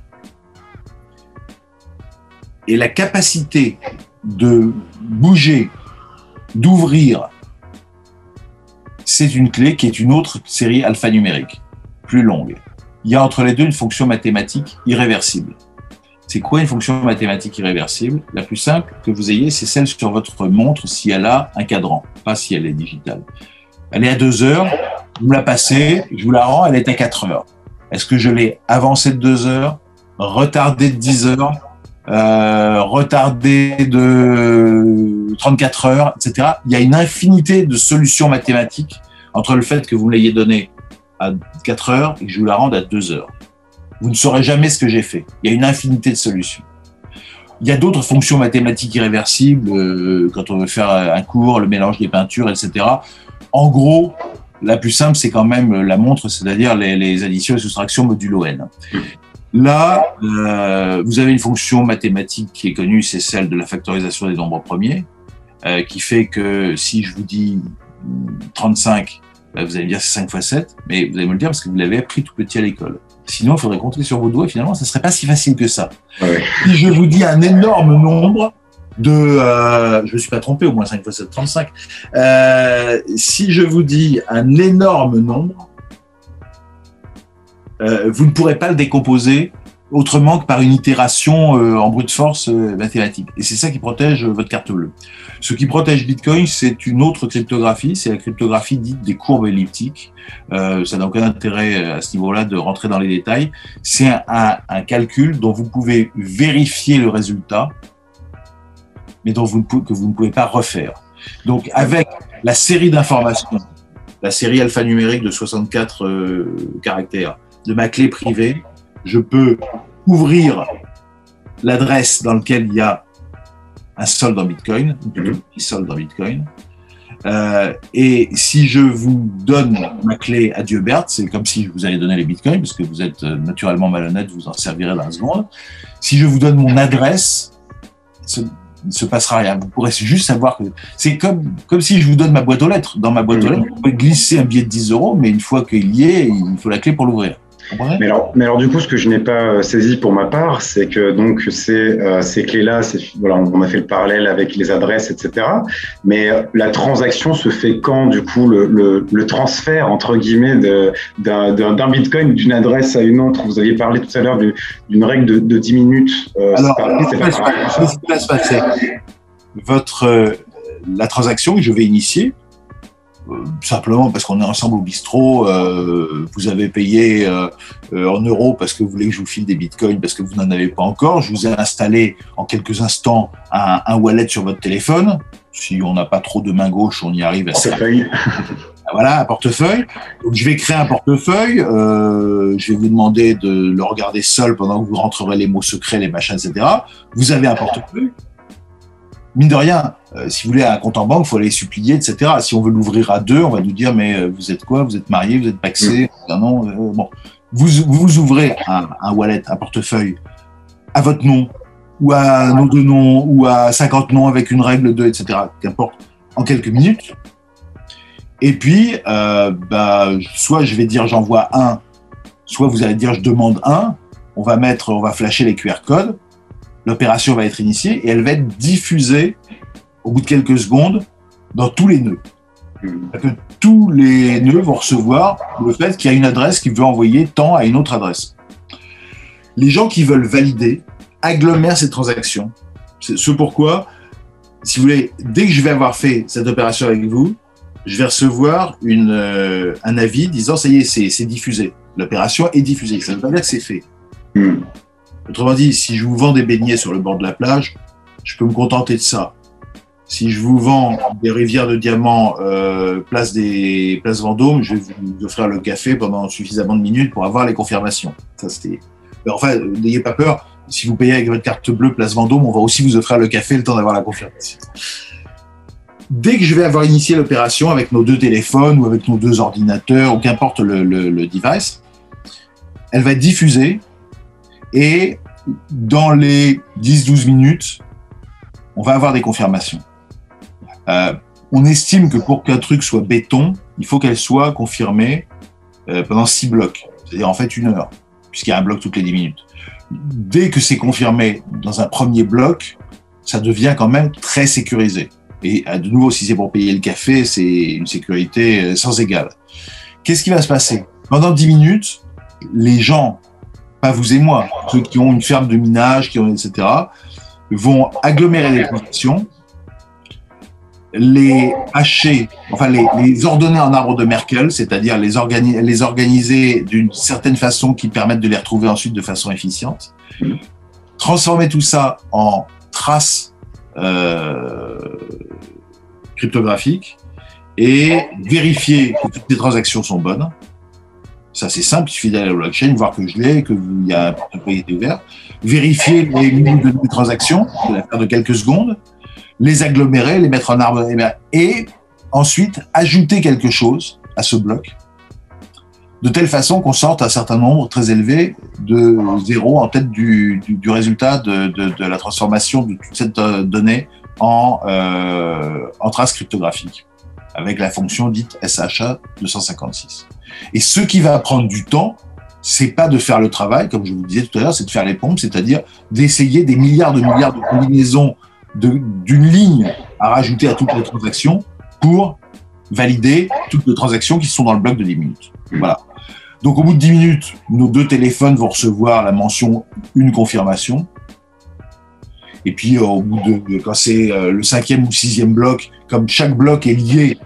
Et la capacité de bouger, d'ouvrir, c'est une clé qui est une autre série alphanumérique, plus longue. Il y a entre les deux une fonction mathématique irréversible. C'est quoi une fonction mathématique irréversible ? La plus simple que vous ayez, c'est celle sur votre montre si elle a un cadran, pas si elle est digitale. Elle est à 2 heures, vous me la passez, je vous la rends, elle est à 4 heures. Est-ce que je l'ai avancée de 2 heures, retardée de 10 heures, retardée de 34 heures, etc. Il y a une infinité de solutions mathématiques entre le fait que vous me l'ayez donnée à 4 heures et que je vous la rende à 2 heures. Vous ne saurez jamais ce que j'ai fait. Il y a une infinité de solutions. Il y a d'autres fonctions mathématiques irréversibles quand on veut faire un cours, le mélange des peintures, etc. En gros, la plus simple, c'est quand même la montre, c'est-à-dire les additions et soustractions modulo n. Là, vous avez une fonction mathématique qui est connue, c'est celle de la factorisation des nombres premiers, qui fait que si je vous dis 35, vous allez me dire c'est 5 fois 7, mais vous allez me le dire parce que vous l'avez appris tout petit à l'école. Sinon, il faudrait compter sur vos doigts, et finalement, ça ne serait pas si facile que ça. Ouais. Si je vous dis un énorme nombre de... je ne me suis pas trompé, au moins 5 fois 7, 35. Si je vous dis un énorme nombre, vous ne pourrez pas le décomposer autrement que par une itération en brute force mathématique. Et c'est ça qui protège votre carte bleue. Ce qui protège Bitcoin, c'est une autre cryptographie, c'est la cryptographie dite des courbes elliptiques. Ça n'a aucun intérêt à ce niveau-là de rentrer dans les détails. C'est un calcul dont vous pouvez vérifier le résultat, mais que vous ne pouvez pas refaire. Donc, avec la série d'informations, la série alphanumérique de 64 caractères de ma clé privée, je peux ouvrir l'adresse dans laquelle il y a un solde en Bitcoin, un petit solde en Bitcoin. Et si je vous donne ma clé à Dieu-Bert, c'est comme si je vous allais donner les Bitcoins, parce que vous êtes naturellement malhonnête, vous en servirez dans une seconde. Si je vous donne mon adresse, il ne se passera rien. Vous pourrez juste savoir que c'est comme si je vous donne ma boîte aux lettres. Dans ma boîte aux lettres, vous pouvez glisser un billet de 10 €, mais une fois qu'il y est, il faut la clé pour l'ouvrir. Mais alors du coup, ce que je n'ai pas saisi pour ma part, c'est que donc ces clés-là, voilà, on a fait le parallèle avec les adresses, etc. Mais la transaction se fait quand du coup le transfert entre guillemets d'un bitcoin d'une adresse à une autre. Vous aviez parlé tout à l'heure d'une règle de 10 minutes. Alors, ce qui va se passer, la transaction que je vais initier. Simplement parce qu'on est ensemble au bistrot, vous avez payé en euros parce que vous voulez que je vous file des bitcoins parce que vous n'en avez pas encore. Je vous ai installé en quelques instants un wallet sur votre téléphone. Si on n'a pas trop de main gauche, on y arrive à ça. Voilà, un portefeuille. Donc, je vais créer un portefeuille. Je vais vous demander de le regarder seul pendant que vous rentrerez les mots secrets, les machins, etc. Vous avez un portefeuille. Mine de rien, si vous voulez un compte en banque, il faut aller supplier, etc. Si on veut l'ouvrir à 2, on va nous dire, mais vous êtes quoi ? Vous êtes marié, vous êtes paxé ? Non, bon. Vous ouvrez un wallet, un portefeuille à votre nom, ou à un nom de nom, ou à 50 noms avec une règle de, etc. Qu'importe, en quelques minutes. Et puis, soit je vais dire j'envoie un, soit vous allez dire je demande un. On va flasher les QR codes. L'opération va être initiée et elle va être diffusée au bout de quelques secondes dans tous les nœuds. Que tous les nœuds vont recevoir le fait qu'il y a une adresse qui veut envoyer tant à une autre adresse. Les gens qui veulent valider agglomèrent ces transactions. C'est ce pourquoi, si vous voulez, dès que je vais avoir fait cette opération avec vous, je vais recevoir un avis disant ça y est, c'est diffusé. L'opération est diffusée. Ça ne veut pas dire que c'est fait. Autrement dit, si je vous vends des beignets sur le bord de la plage, je peux me contenter de ça. Si je vous vends des rivières de diamants place Vendôme, je vais vous offrir le café pendant suffisamment de minutes pour avoir les confirmations. Ça, c'était... Enfin, n'ayez pas peur. Si vous payez avec votre carte bleue place Vendôme, on va aussi vous offrir le café le temps d'avoir la confirmation. Dès que je vais avoir initié l'opération avec nos 2 téléphones ou avec nos 2 ordinateurs ou qu'importe le device, elle va être diffusée et dans les 10-12 minutes, on va avoir des confirmations. On estime que pour qu'un truc soit béton, il faut qu'elle soit confirmée pendant 6 blocs, c'est-à-dire en fait 1 heure, puisqu'il y a un bloc toutes les 10 minutes. Dès que c'est confirmé dans un premier bloc, ça devient quand même très sécurisé. Et de nouveau, si c'est pour payer le café, c'est une sécurité sans égale. Qu'est-ce qui va se passer? Pendant 10 minutes, les gens, pas vous et moi, ceux qui ont une ferme de minage, etc., vont agglomérer les transactions, les hacher, enfin les ordonner en arbre de Merkel, c'est-à-dire les organiser d'une certaine façon qui permette de les retrouver ensuite de façon efficiente, transformer tout ça en traces cryptographiques et vérifier que toutes les transactions sont bonnes. Ça, c'est simple, il suffit d'aller à la blockchain, voir que je l'ai, qu'il y a un portefeuille qui est ouvert, vérifier les minutes de transactions, c'est l'affaire de quelques secondes, les agglomérer, les mettre en arbre, et ensuite ajouter quelque chose à ce bloc, de telle façon qu'on sorte un certain nombre très élevé de 0 en tête du résultat de la transformation de toute cette donnée en trace cryptographique, avec la fonction dite SHA-256. Et ce qui va prendre du temps, c'est pas de faire le travail, comme je vous le disais tout à l'heure, c'est de faire les pompes, c'est-à-dire d'essayer des milliards de combinaisons d'une ligne à rajouter à toutes les transactions pour valider toutes les transactions qui sont dans le bloc de 10 minutes. Voilà. Donc, au bout de 10 minutes, nos 2 téléphones vont recevoir la mention « une confirmation ». Et puis, au bout quand c'est le 5e ou 6e bloc, comme chaque bloc est lié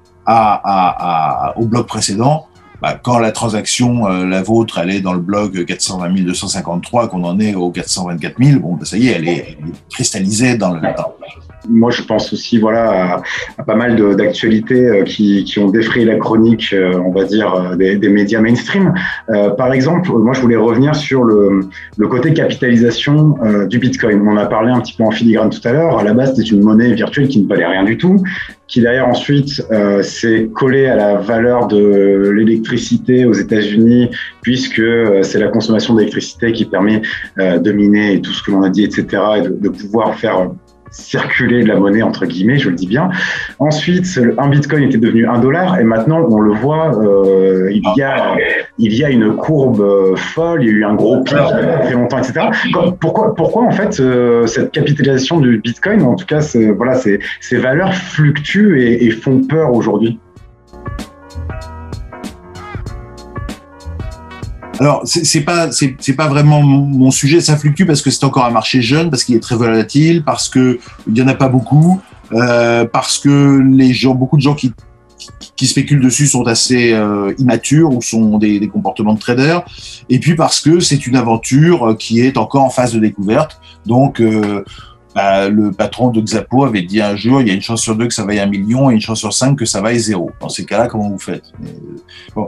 au bloc précédent, quand la transaction, la vôtre, elle est dans le bloc 420 253, qu'on en est au 424 000, bon, ça y est, elle est cristallisée dans le temps. Moi, je pense aussi, voilà, à pas mal d'actualités qui ont défrayé la chronique, on va dire, des médias mainstream. Par exemple, moi, je voulais revenir sur le côté capitalisation du Bitcoin. On en a parlé un petit peu en filigrane tout à l'heure. À la base, c'était une monnaie virtuelle qui ne valait rien du tout, qui d'ailleurs ensuite s'est collée à la valeur de l'électricité aux États-Unis, puisque c'est la consommation d'électricité qui permet de miner tout ce que l'on a dit, etc., et de pouvoir faire circuler de la monnaie, entre guillemets, je le dis bien. Ensuite, un bitcoin était devenu $1 et maintenant, on le voit, il y a une courbe folle, il y a eu un gros pic il y a très longtemps, etc. Pourquoi en fait, cette capitalisation du bitcoin, en tout cas, ces valeurs fluctuent et font peur aujourd'hui? Alors, c'est pas vraiment mon sujet, ça fluctue parce que c'est encore un marché jeune, parce qu'il est très volatile, parce que il y en a pas beaucoup, parce que beaucoup de gens qui spéculent dessus sont assez immatures ou sont des comportements de traders, et puis parce que c'est une aventure qui est encore en phase de découverte. Donc, le patron de Xapo avait dit un jour, il y a une chance sur 2 que ça vaille 1 million et une chance sur 5 que ça vaille 0. Dans ces cas-là, comment vous faites? Bon.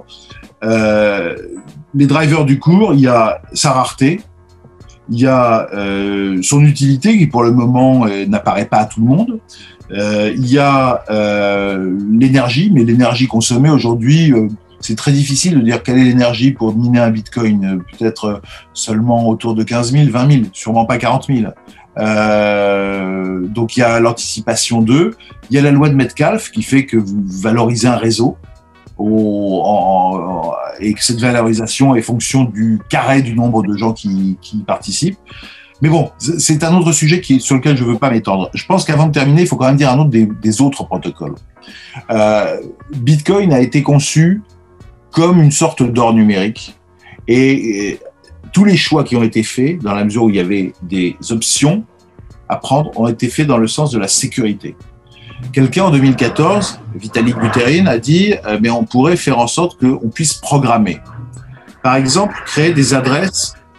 Les drivers du cours, il y a sa rareté, il y a son utilité qui pour le moment n'apparaît pas à tout le monde, il y a l'énergie, mais l'énergie consommée aujourd'hui, c'est très difficile de dire quelle est l'énergie pour miner un bitcoin, peut-être seulement autour de 15 000, 20 000, sûrement pas 40 000. Donc il y a l'anticipation d'eux, il y a la loi de Metcalfe qui fait que vous valorisez un réseau et que cette valorisation est fonction du carré du nombre de gens qui participent. Mais bon, c'est un autre sujet sur lequel je ne veux pas m'étendre. Je pense qu'avant de terminer, il faut quand même dire un autre des autres protocoles. Bitcoin a été conçu comme une sorte d'or numérique et tous les choix qui ont été faits, dans la mesure où il y avait des options à prendre, ont été faits dans le sens de la sécurité. Quelqu'un en 2014, Vitalik Buterin, a dit mais on pourrait faire en sorte qu'on puisse programmer. Par exemple, créer des adresses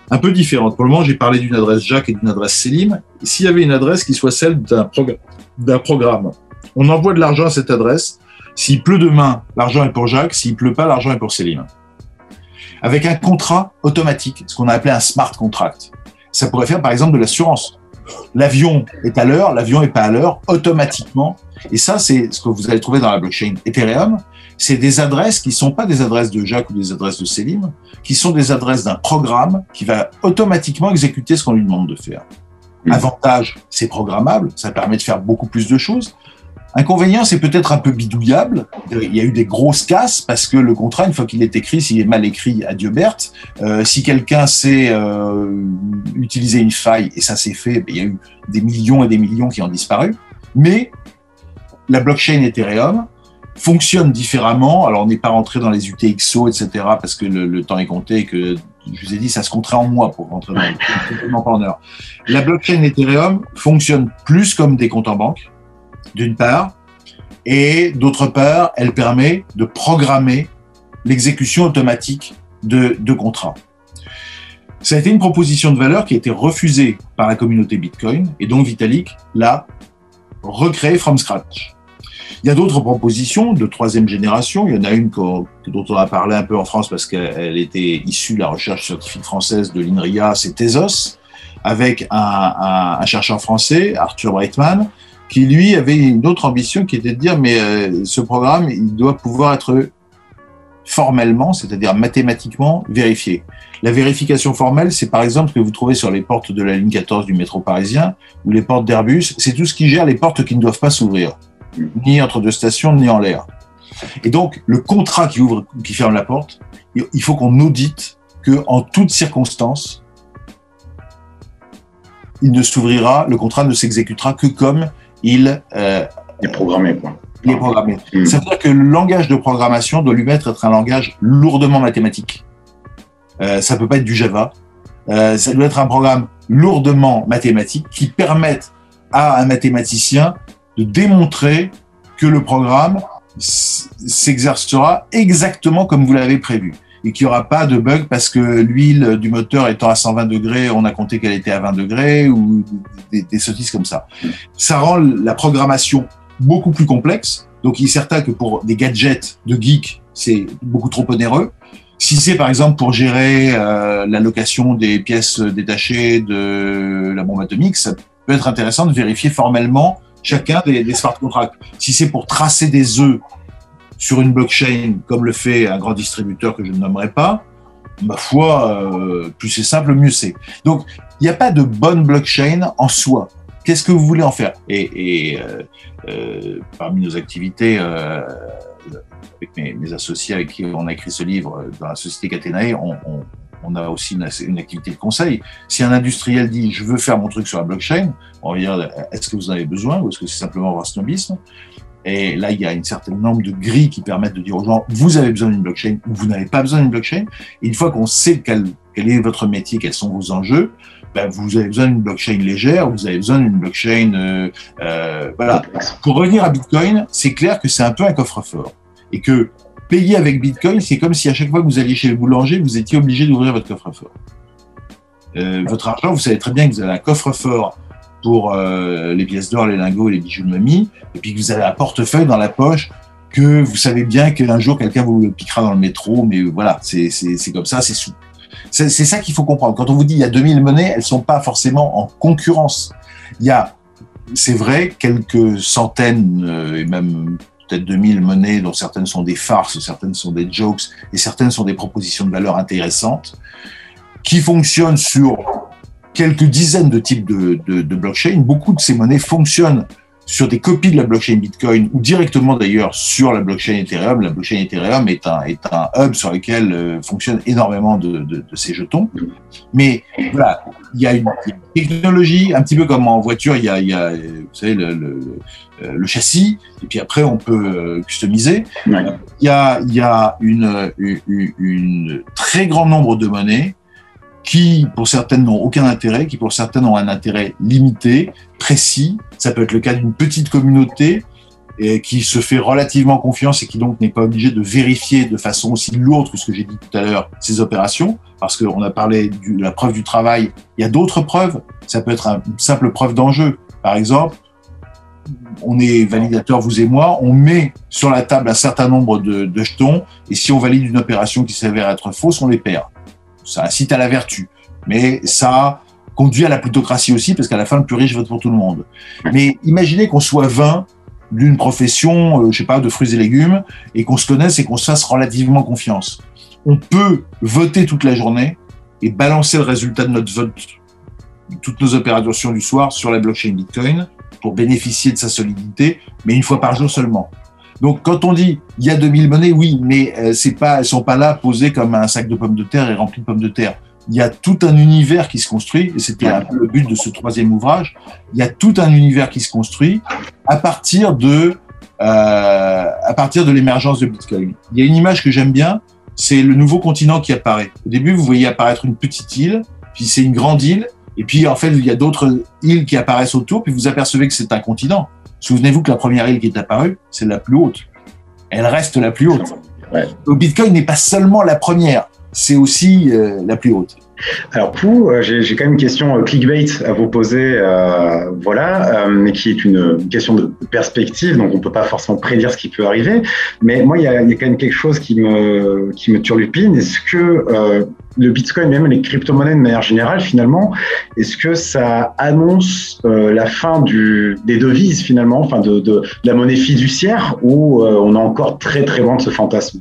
un peu différentes. Pour le moment, j'ai parlé d'une adresse Jacques et d'une adresse Selim. S'il y avait une adresse qui soit celle d'un programme, on envoie de l'argent à cette adresse. S'il pleut demain, l'argent est pour Jacques. S'il pleut pas, l'argent est pour Selim. Avec un contrat automatique, ce qu'on a appelé un smart contract. Ça pourrait faire, par exemple, de l'assurance. L'avion est à l'heure, l'avion n'est pas à l'heure, automatiquement. Et ça, c'est ce que vous allez trouver dans la blockchain Ethereum. C'est des adresses qui ne sont pas des adresses de Jacques ou des adresses de Selim, qui sont des adresses d'un programme qui va automatiquement exécuter ce qu'on lui demande de faire. Avantage, c'est programmable, ça permet de faire beaucoup plus de choses. Inconvénient, c'est peut-être un peu bidouillable. Il y a eu des grosses casses parce que le contrat, une fois qu'il est écrit, s'il est mal écrit, adieu Berthe. Si quelqu'un sait utiliser une faille, et ça s'est fait, il y a eu des millions et des millions qui ont disparu. Mais la blockchain Ethereum fonctionne différemment. Alors, on n'est pas rentré dans les UTXO, etc., parce que le temps est compté, que je vous ai dit, ça se compterait en mois pour rentrer dans le pas en heure. La blockchain Ethereum fonctionne plus comme des comptes en banque, d'une part, et d'autre part, elle permet de programmer l'exécution automatique de contrats. Ça a été une proposition de valeur qui a été refusée par la communauté Bitcoin, et donc Vitalik l'a recréée from scratch. Il y a d'autres propositions de troisième génération. Il y en a une dont on a parlé un peu en France parce qu'elle était issue de la recherche scientifique française de l'INRIA, c'est Tezos, avec un chercheur français, Arthur Breitman, qui lui avait une autre ambition qui était de dire mais ce programme, il doit pouvoir être formellement, c'est-à-dire mathématiquement vérifié. La vérification formelle, c'est par exemple ce que vous trouvez sur les portes de la ligne 14 du métro parisien ou les portes d'Airbus, c'est tout ce qui gère les portes qui ne doivent pas s'ouvrir, ni entre deux stations, ni en l'air. Et donc, le contrat qui ouvre, qui ferme la porte, il faut qu'on audite qu'en toutes circonstances, il ne s'ouvrira, le contrat ne s'exécutera que comme il est programmé, quoi. Il est programmé. Ça veut dire que le langage de programmation doit lui être un langage lourdement mathématique. Ça peut pas être du Java. Ça doit être un programme lourdement mathématique qui permette à un mathématicien de démontrer que le programme s'exercera exactement comme vous l'avez prévu et qu'il n'y aura pas de bug parce que l'huile du moteur étant à 120 degrés, on a compté qu'elle était à 20 degrés ou des sottises comme ça. Ça rend la programmation beaucoup plus complexe. Donc, il est certain que pour des gadgets de geeks, c'est beaucoup trop onéreux. Si c'est par exemple pour gérer l'allocation des pièces détachées de la bombe atomique, ça peut être intéressant de vérifier formellement chacun des smart contracts. Si c'est pour tracer des œufs sur une blockchain, comme le fait un grand distributeur que je ne nommerai pas, ma foi, plus c'est simple, mieux c'est. Donc, il n'y a pas de bonne blockchain en soi. Qu'est-ce que vous voulez en faire ? Et parmi nos activités, avec mes associés avec qui on a écrit ce livre dans la société Catenae, on a aussi une activité de conseil. Si un industriel dit « je veux faire mon truc sur la blockchain », on va dire « est-ce que vous en avez besoin ou est-ce que c'est simplement un snobisme ?» Et là, il y a une certaine nombre de grilles qui permettent de dire aux gens « vous avez besoin d'une blockchain » ou « vous n'avez pas besoin d'une blockchain ». Et une fois qu'on sait quel est votre métier, quels sont vos enjeux, ben, vous avez besoin d'une blockchain légère, vous avez besoin d'une blockchain… voilà. Pour revenir à Bitcoin, c'est clair que c'est un peu un coffre-fort. Et que payer avec Bitcoin, c'est comme si à chaque fois que vous alliez chez le boulanger, vous étiez obligé d'ouvrir votre coffre-fort. Votre argent, vous savez très bien que vous avez un coffre-fort pour les pièces d'or, les lingots et les bijoux de mamie, et puis que vous avez un portefeuille dans la poche que vous savez bien qu'un jour quelqu'un vous le piquera dans le métro, mais voilà, c'est comme ça, c'est souple. C'est ça qu'il faut comprendre. Quand on vous dit il y a 2000 monnaies, elles sont pas forcément en concurrence. Il y a, c'est vrai, quelques centaines et même peut-être 2000 monnaies dont certaines sont des farces, certaines sont des jokes et certaines sont des propositions de valeur intéressantes qui fonctionnent sur quelques dizaines de types de blockchain. Beaucoup de ces monnaies fonctionnent sur des copies de la blockchain Bitcoin ou directement d'ailleurs sur la blockchain Ethereum. La blockchain Ethereum est un hub sur lequel fonctionnent énormément de ces jetons. Mais voilà, il y a une technologie, un petit peu comme en voiture, il y a vous savez, le châssis, et puis après on peut customiser. Ouais. Il y a une très grand nombre de monnaies qui, pour certaines, n'ont aucun intérêt, qui, pour certaines, ont un intérêt limité, précis. Ça peut être le cas d'une petite communauté et qui se fait relativement confiance et qui donc n'est pas obligé de vérifier de façon aussi lourde que ce que j'ai dit tout à l'heure ces opérations, parce qu'on a parlé de la preuve du travail, il y a d'autres preuves, ça peut être une simple preuve d'enjeu. Par exemple, on est validateur, vous et moi, on met sur la table un certain nombre de jetons, et si on valide une opération qui s'avère être fausse, on les perd. Ça incite à la vertu, mais ça conduit à la plutocratie aussi, parce qu'à la fin, le plus riche vote pour tout le monde. Mais imaginez qu'on soit 20 d'une profession, je sais pas, de fruits et légumes, et qu'on se connaisse et qu'on se fasse relativement confiance. On peut voter toute la journée et balancer le résultat de notre vote, toutes nos opérations du soir, sur la blockchain Bitcoin pour bénéficier de sa solidité, mais une fois par jour seulement. Donc, quand on dit il y a 2000 monnaies, oui, mais elles sont pas là posées comme un sac de pommes de terre et remplies de pommes de terre. Il y a tout un univers qui se construit, et c'était un peu le but de ce 3e ouvrage. Il y a tout un univers qui se construit à partir de l'émergence de Bitcoin. Il y a une image que j'aime bien, c'est le nouveau continent qui apparaît. Au début, vous voyez apparaître une petite île, puis c'est une grande île, et puis en fait, il y a d'autres îles qui apparaissent autour, puis vous apercevez que c'est un continent. Souvenez-vous que la première île qui est apparue, c'est la plus haute. Elle reste la plus haute. Ouais. Donc Bitcoin n'est pas seulement la première, c'est aussi la plus haute. Alors Pou, j'ai quand même une question clickbait à vous poser, mais qui est une question de perspective, donc on peut pas forcément prédire ce qui peut arriver. Mais moi, il y a quand même quelque chose qui me turlupine. Est-ce que le Bitcoin, même les crypto-monnaies de manière générale, finalement, est-ce que ça annonce la fin des devises finalement, enfin de la monnaie fiduciaire, ou on est encore très très loin de ce fantasme?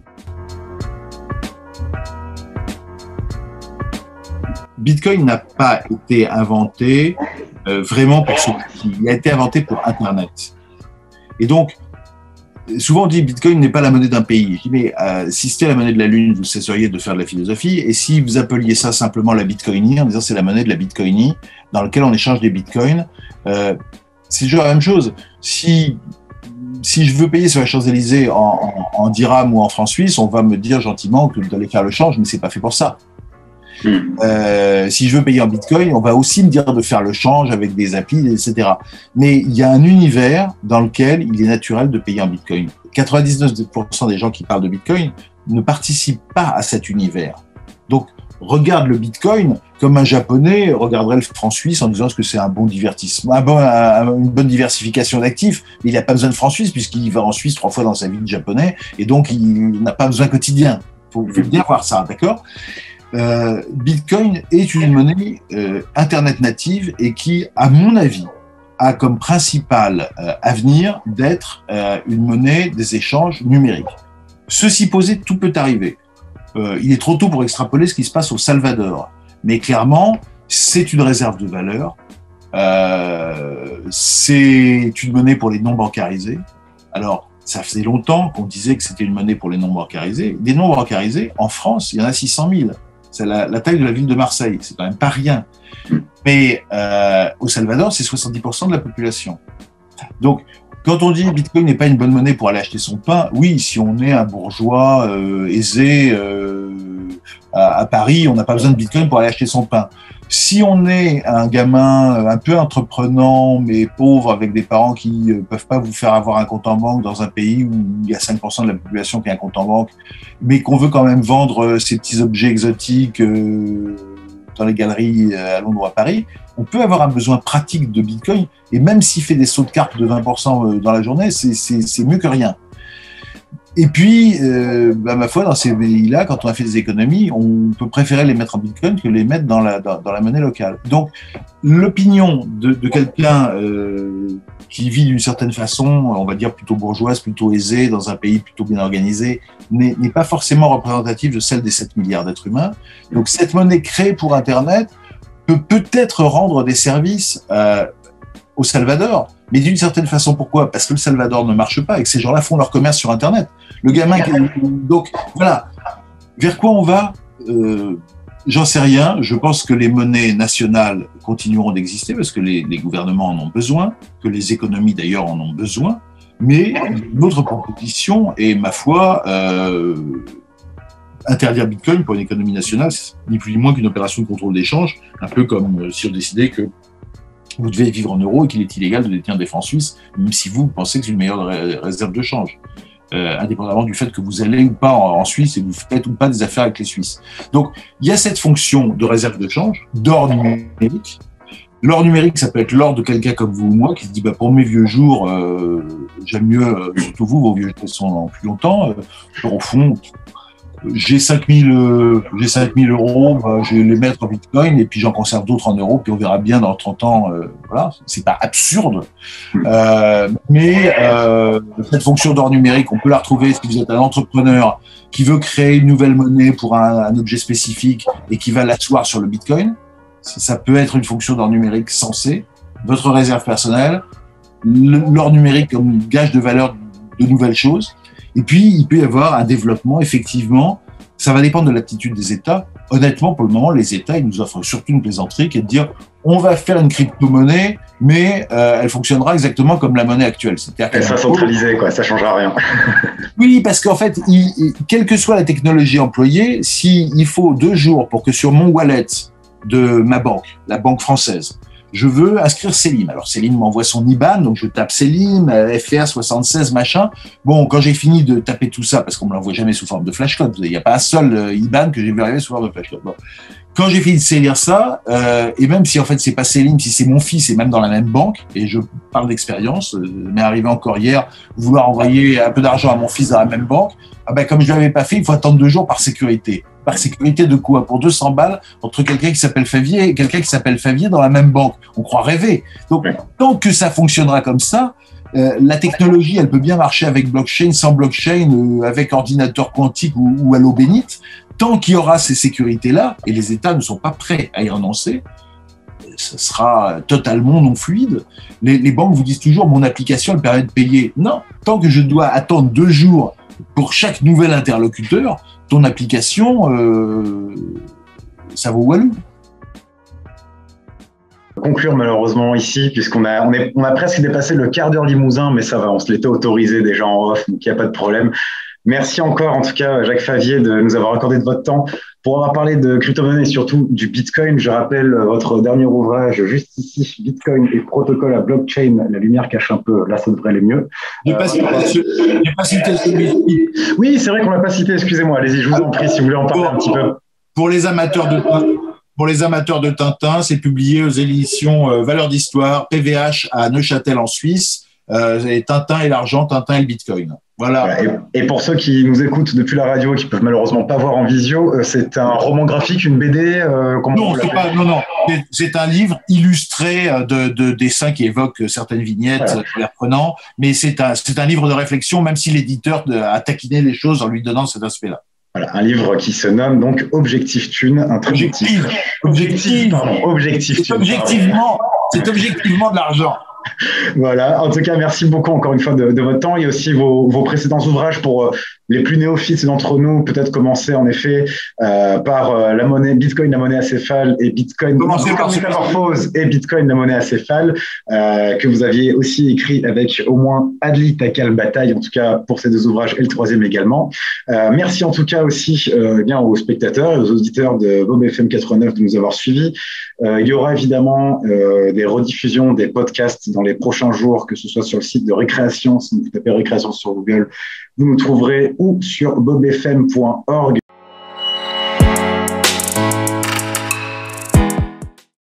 Bitcoin n'a pas été inventé vraiment pour ce il a été inventé pour Internet. Et donc, souvent on dit Bitcoin n'est pas la monnaie d'un pays. Je dis, mais si c'était la monnaie de la Lune, vous cesseriez de faire de la philosophie. Et si vous appeliez ça simplement la Bitcoinie, en disant c'est la monnaie de la Bitcoinie, dans laquelle on échange des Bitcoins, c'est toujours la même chose. Si je veux payer sur la Champs-Élysées en dirhams ou en francs suisses, on va me dire gentiment que vous allez faire le change, mais c'est pas fait pour ça. Si je veux payer en Bitcoin, on va aussi me dire de faire le change avec des applis, etc. Mais il y a un univers dans lequel il est naturel de payer en Bitcoin. 99% des gens qui parlent de Bitcoin ne participent pas à cet univers. Donc, regarde le Bitcoin comme un Japonais regarderait le franc suisse en disant que c'est un bon divertissement, une bonne diversification d'actifs. Mais il n'a pas besoin de franc suisse puisqu'il va en Suisse 3 fois dans sa vie de Japonais et donc il n'a pas besoin quotidien. Faut bien voir ça, d'accord ? Bitcoin est une monnaie Internet native et qui, à mon avis, a comme principal avenir d'être une monnaie des échanges numériques. Ceci posé, tout peut arriver. Il est trop tôt pour extrapoler ce qui se passe au Salvador, mais clairement, c'est une réserve de valeur. C'est une monnaie pour les non bancarisés. Alors, ça faisait longtemps qu'on disait que c'était une monnaie pour les non bancarisés. Des non bancarisés, en France, il y en a 600 000. C'est la taille de la ville de Marseille. C'est quand même pas rien. Mais au Salvador, c'est 70% de la population. Donc, quand on dit Bitcoin n'est pas une bonne monnaie pour aller acheter son pain, oui, si on est un bourgeois aisé à Paris, on n'a pas besoin de Bitcoin pour aller acheter son pain. Si on est un gamin un peu entreprenant, mais pauvre, avec des parents qui peuvent pas vous faire avoir un compte en banque dans un pays où il y a 5% de la population qui a un compte en banque, mais qu'on veut quand même vendre ces petits objets exotiques dans les galeries à Londres ou à Paris, on peut avoir un besoin pratique de Bitcoin, et même s'il fait des sauts de carte de 20% dans la journée, c'est mieux que rien. Et puis, ma foi, dans ces pays-là, quand on a fait des économies, on peut préférer les mettre en Bitcoin que les mettre dans la monnaie locale. Donc, l'opinion de quelqu'un qui vit d'une certaine façon, on va dire plutôt bourgeoise, plutôt aisée, dans un pays plutôt bien organisé, n'est pas forcément représentative de celle des 7 milliards d'êtres humains. Donc, cette monnaie créée pour Internet peut peut-être rendre des services au Salvador, mais d'une certaine façon, pourquoi ? Parce que le Salvador ne marche pas et que ces gens-là font leur commerce sur Internet. Le gamin, donc voilà. Vers quoi on va ? J'en sais rien. Je pense que les monnaies nationales continueront d'exister parce que les gouvernements en ont besoin, que les économies d'ailleurs en ont besoin. Mais notre proposition est, ma foi, interdire Bitcoin pour une économie nationale, c'est ni plus ni moins qu'une opération de contrôle d'échange, un peu comme si on décidait que vous devez vivre en euros et qu'il est illégal de détenir des francs suisses, même si vous pensez que c'est une meilleure réserve de change. Indépendamment du fait que vous allez ou pas en Suisse et que vous faites ou pas des affaires avec les Suisses. Donc, il y a cette fonction de réserve de change, d'or numérique. L'or numérique, ça peut être l'or de quelqu'un comme vous ou moi qui se dit pour mes vieux jours, j'aime mieux, surtout vous, vos vieux jours sont en plus longtemps. Au fond, j'ai 5000 euros, je vais les mettre en bitcoin et puis j'en conserve d'autres en euros, puis on verra bien dans 30 ans. Voilà, c'est pas absurde. Mais cette fonction d'or numérique, on peut la retrouver si vous êtes un entrepreneur qui veut créer une nouvelle monnaie pour un objet spécifique et qui va l'asseoir sur le bitcoin. Ça peut être une fonction d'or numérique censée, votre réserve personnelle, l'or numérique comme gage de valeur de nouvelles choses. Et puis, il peut y avoir un développement, effectivement, ça va dépendre de l'attitude des États. Honnêtement, pour le moment, les États, ils nous offrent surtout une plaisanterie qui est de dire on va faire une crypto-monnaie, mais elle fonctionnera exactement comme la monnaie actuelle. C'est-à-dire qu'elle sera centralisée, quoi, ça ne changera rien. Oui, parce qu'en fait, quelle que soit la technologie employée, s'il faut 2 jours pour que sur mon wallet de ma banque, la banque française, je veux inscrire Selim. Alors, Selim m'envoie son IBAN, donc je tape Selim, FR 76, machin. Bon, quand j'ai fini de taper tout ça, parce qu'on me l'envoie jamais sous forme de flashcode, il n'y a pas un seul IBAN que j'ai vu arriver sous forme de flashcode. Bon. Quand j'ai fini de saisir ça, et même si en fait c'est pas Selim, si c'est mon fils et même dans la même banque, et je parle d'expérience, m'est arrivé encore hier, vouloir envoyer un peu d'argent à mon fils dans la même banque, comme je l'avais pas fait, il faut attendre 2 jours par sécurité. Par sécurité de quoi? Pour 200 balles entre quelqu'un qui s'appelle Favier et quelqu'un qui s'appelle Favier dans la même banque. On croit rêver. Donc, tant que ça fonctionnera comme ça, la technologie, elle peut bien marcher avec blockchain, sans blockchain, avec ordinateur quantique ou à l'eau bénite. Tant qu'il y aura ces sécurités-là, et les États ne sont pas prêts à y renoncer, ce sera totalement non fluide. Les banques vous disent toujours, mon application, elle permet de payer. Non, tant que je dois attendre 2 jours pour chaque nouvel interlocuteur, ton application, ça vaut walou. Conclure malheureusement ici, puisqu'on a presque dépassé le quart d'heure limousin, mais ça va, on se l'était autorisé déjà en off, donc il n'y a pas de problème. Merci encore, en tout cas, Jacques Favier, de nous avoir accordé de votre temps pour avoir parlé de crypto-monnaie et surtout du Bitcoin. Je rappelle votre dernier ouvrage, juste ici, Bitcoin et protocole à blockchain. La lumière cache un peu, là, ça devrait aller mieux. Je n'ai pas cité celui-ci. Oui, c'est vrai qu'on ne l'a pas cité, excusez-moi. Allez-y, je vous en prie, si vous voulez en parler un petit peu. Pour les amateurs de Tintin, c'est publié aux éditions Valeurs d'Histoire, PVH à Neuchâtel en Suisse. Tintin et l'argent, Tintin et le Bitcoin. Voilà. Et pour ceux qui nous écoutent depuis la radio et qui peuvent malheureusement pas voir en visio, c'est un roman graphique, une BD Non, c'est un livre illustré de dessins qui évoquent certaines vignettes, l'air prenant, mais c'est un livre de réflexion, même si l'éditeur a taquiné les choses en lui donnant cet aspect-là. Voilà, un livre qui se nomme donc Objectif Thune, un très Objectivement de l'argent. Voilà, en tout cas, merci beaucoup encore une fois de votre temps et aussi vos précédents ouvrages pour les plus néophytes d'entre nous, peut-être commencer en effet par la monnaie Bitcoin, la monnaie acéphale et Bitcoin métamorphose et Bitcoin, la monnaie acéphale, que vous aviez aussi écrit avec au moins Adli Takal Bataille, en tout cas pour ces 2 ouvrages et le 3e également. Merci en tout cas aussi bien aux spectateurs et aux auditeurs de Bob FM 89 de nous avoir suivis. Il y aura évidemment des rediffusions, des podcasts dans les prochains jours, que ce soit sur le site de Récréation, si vous tapez Récréation sur Google, vous nous trouverez, ou sur bobfm.org.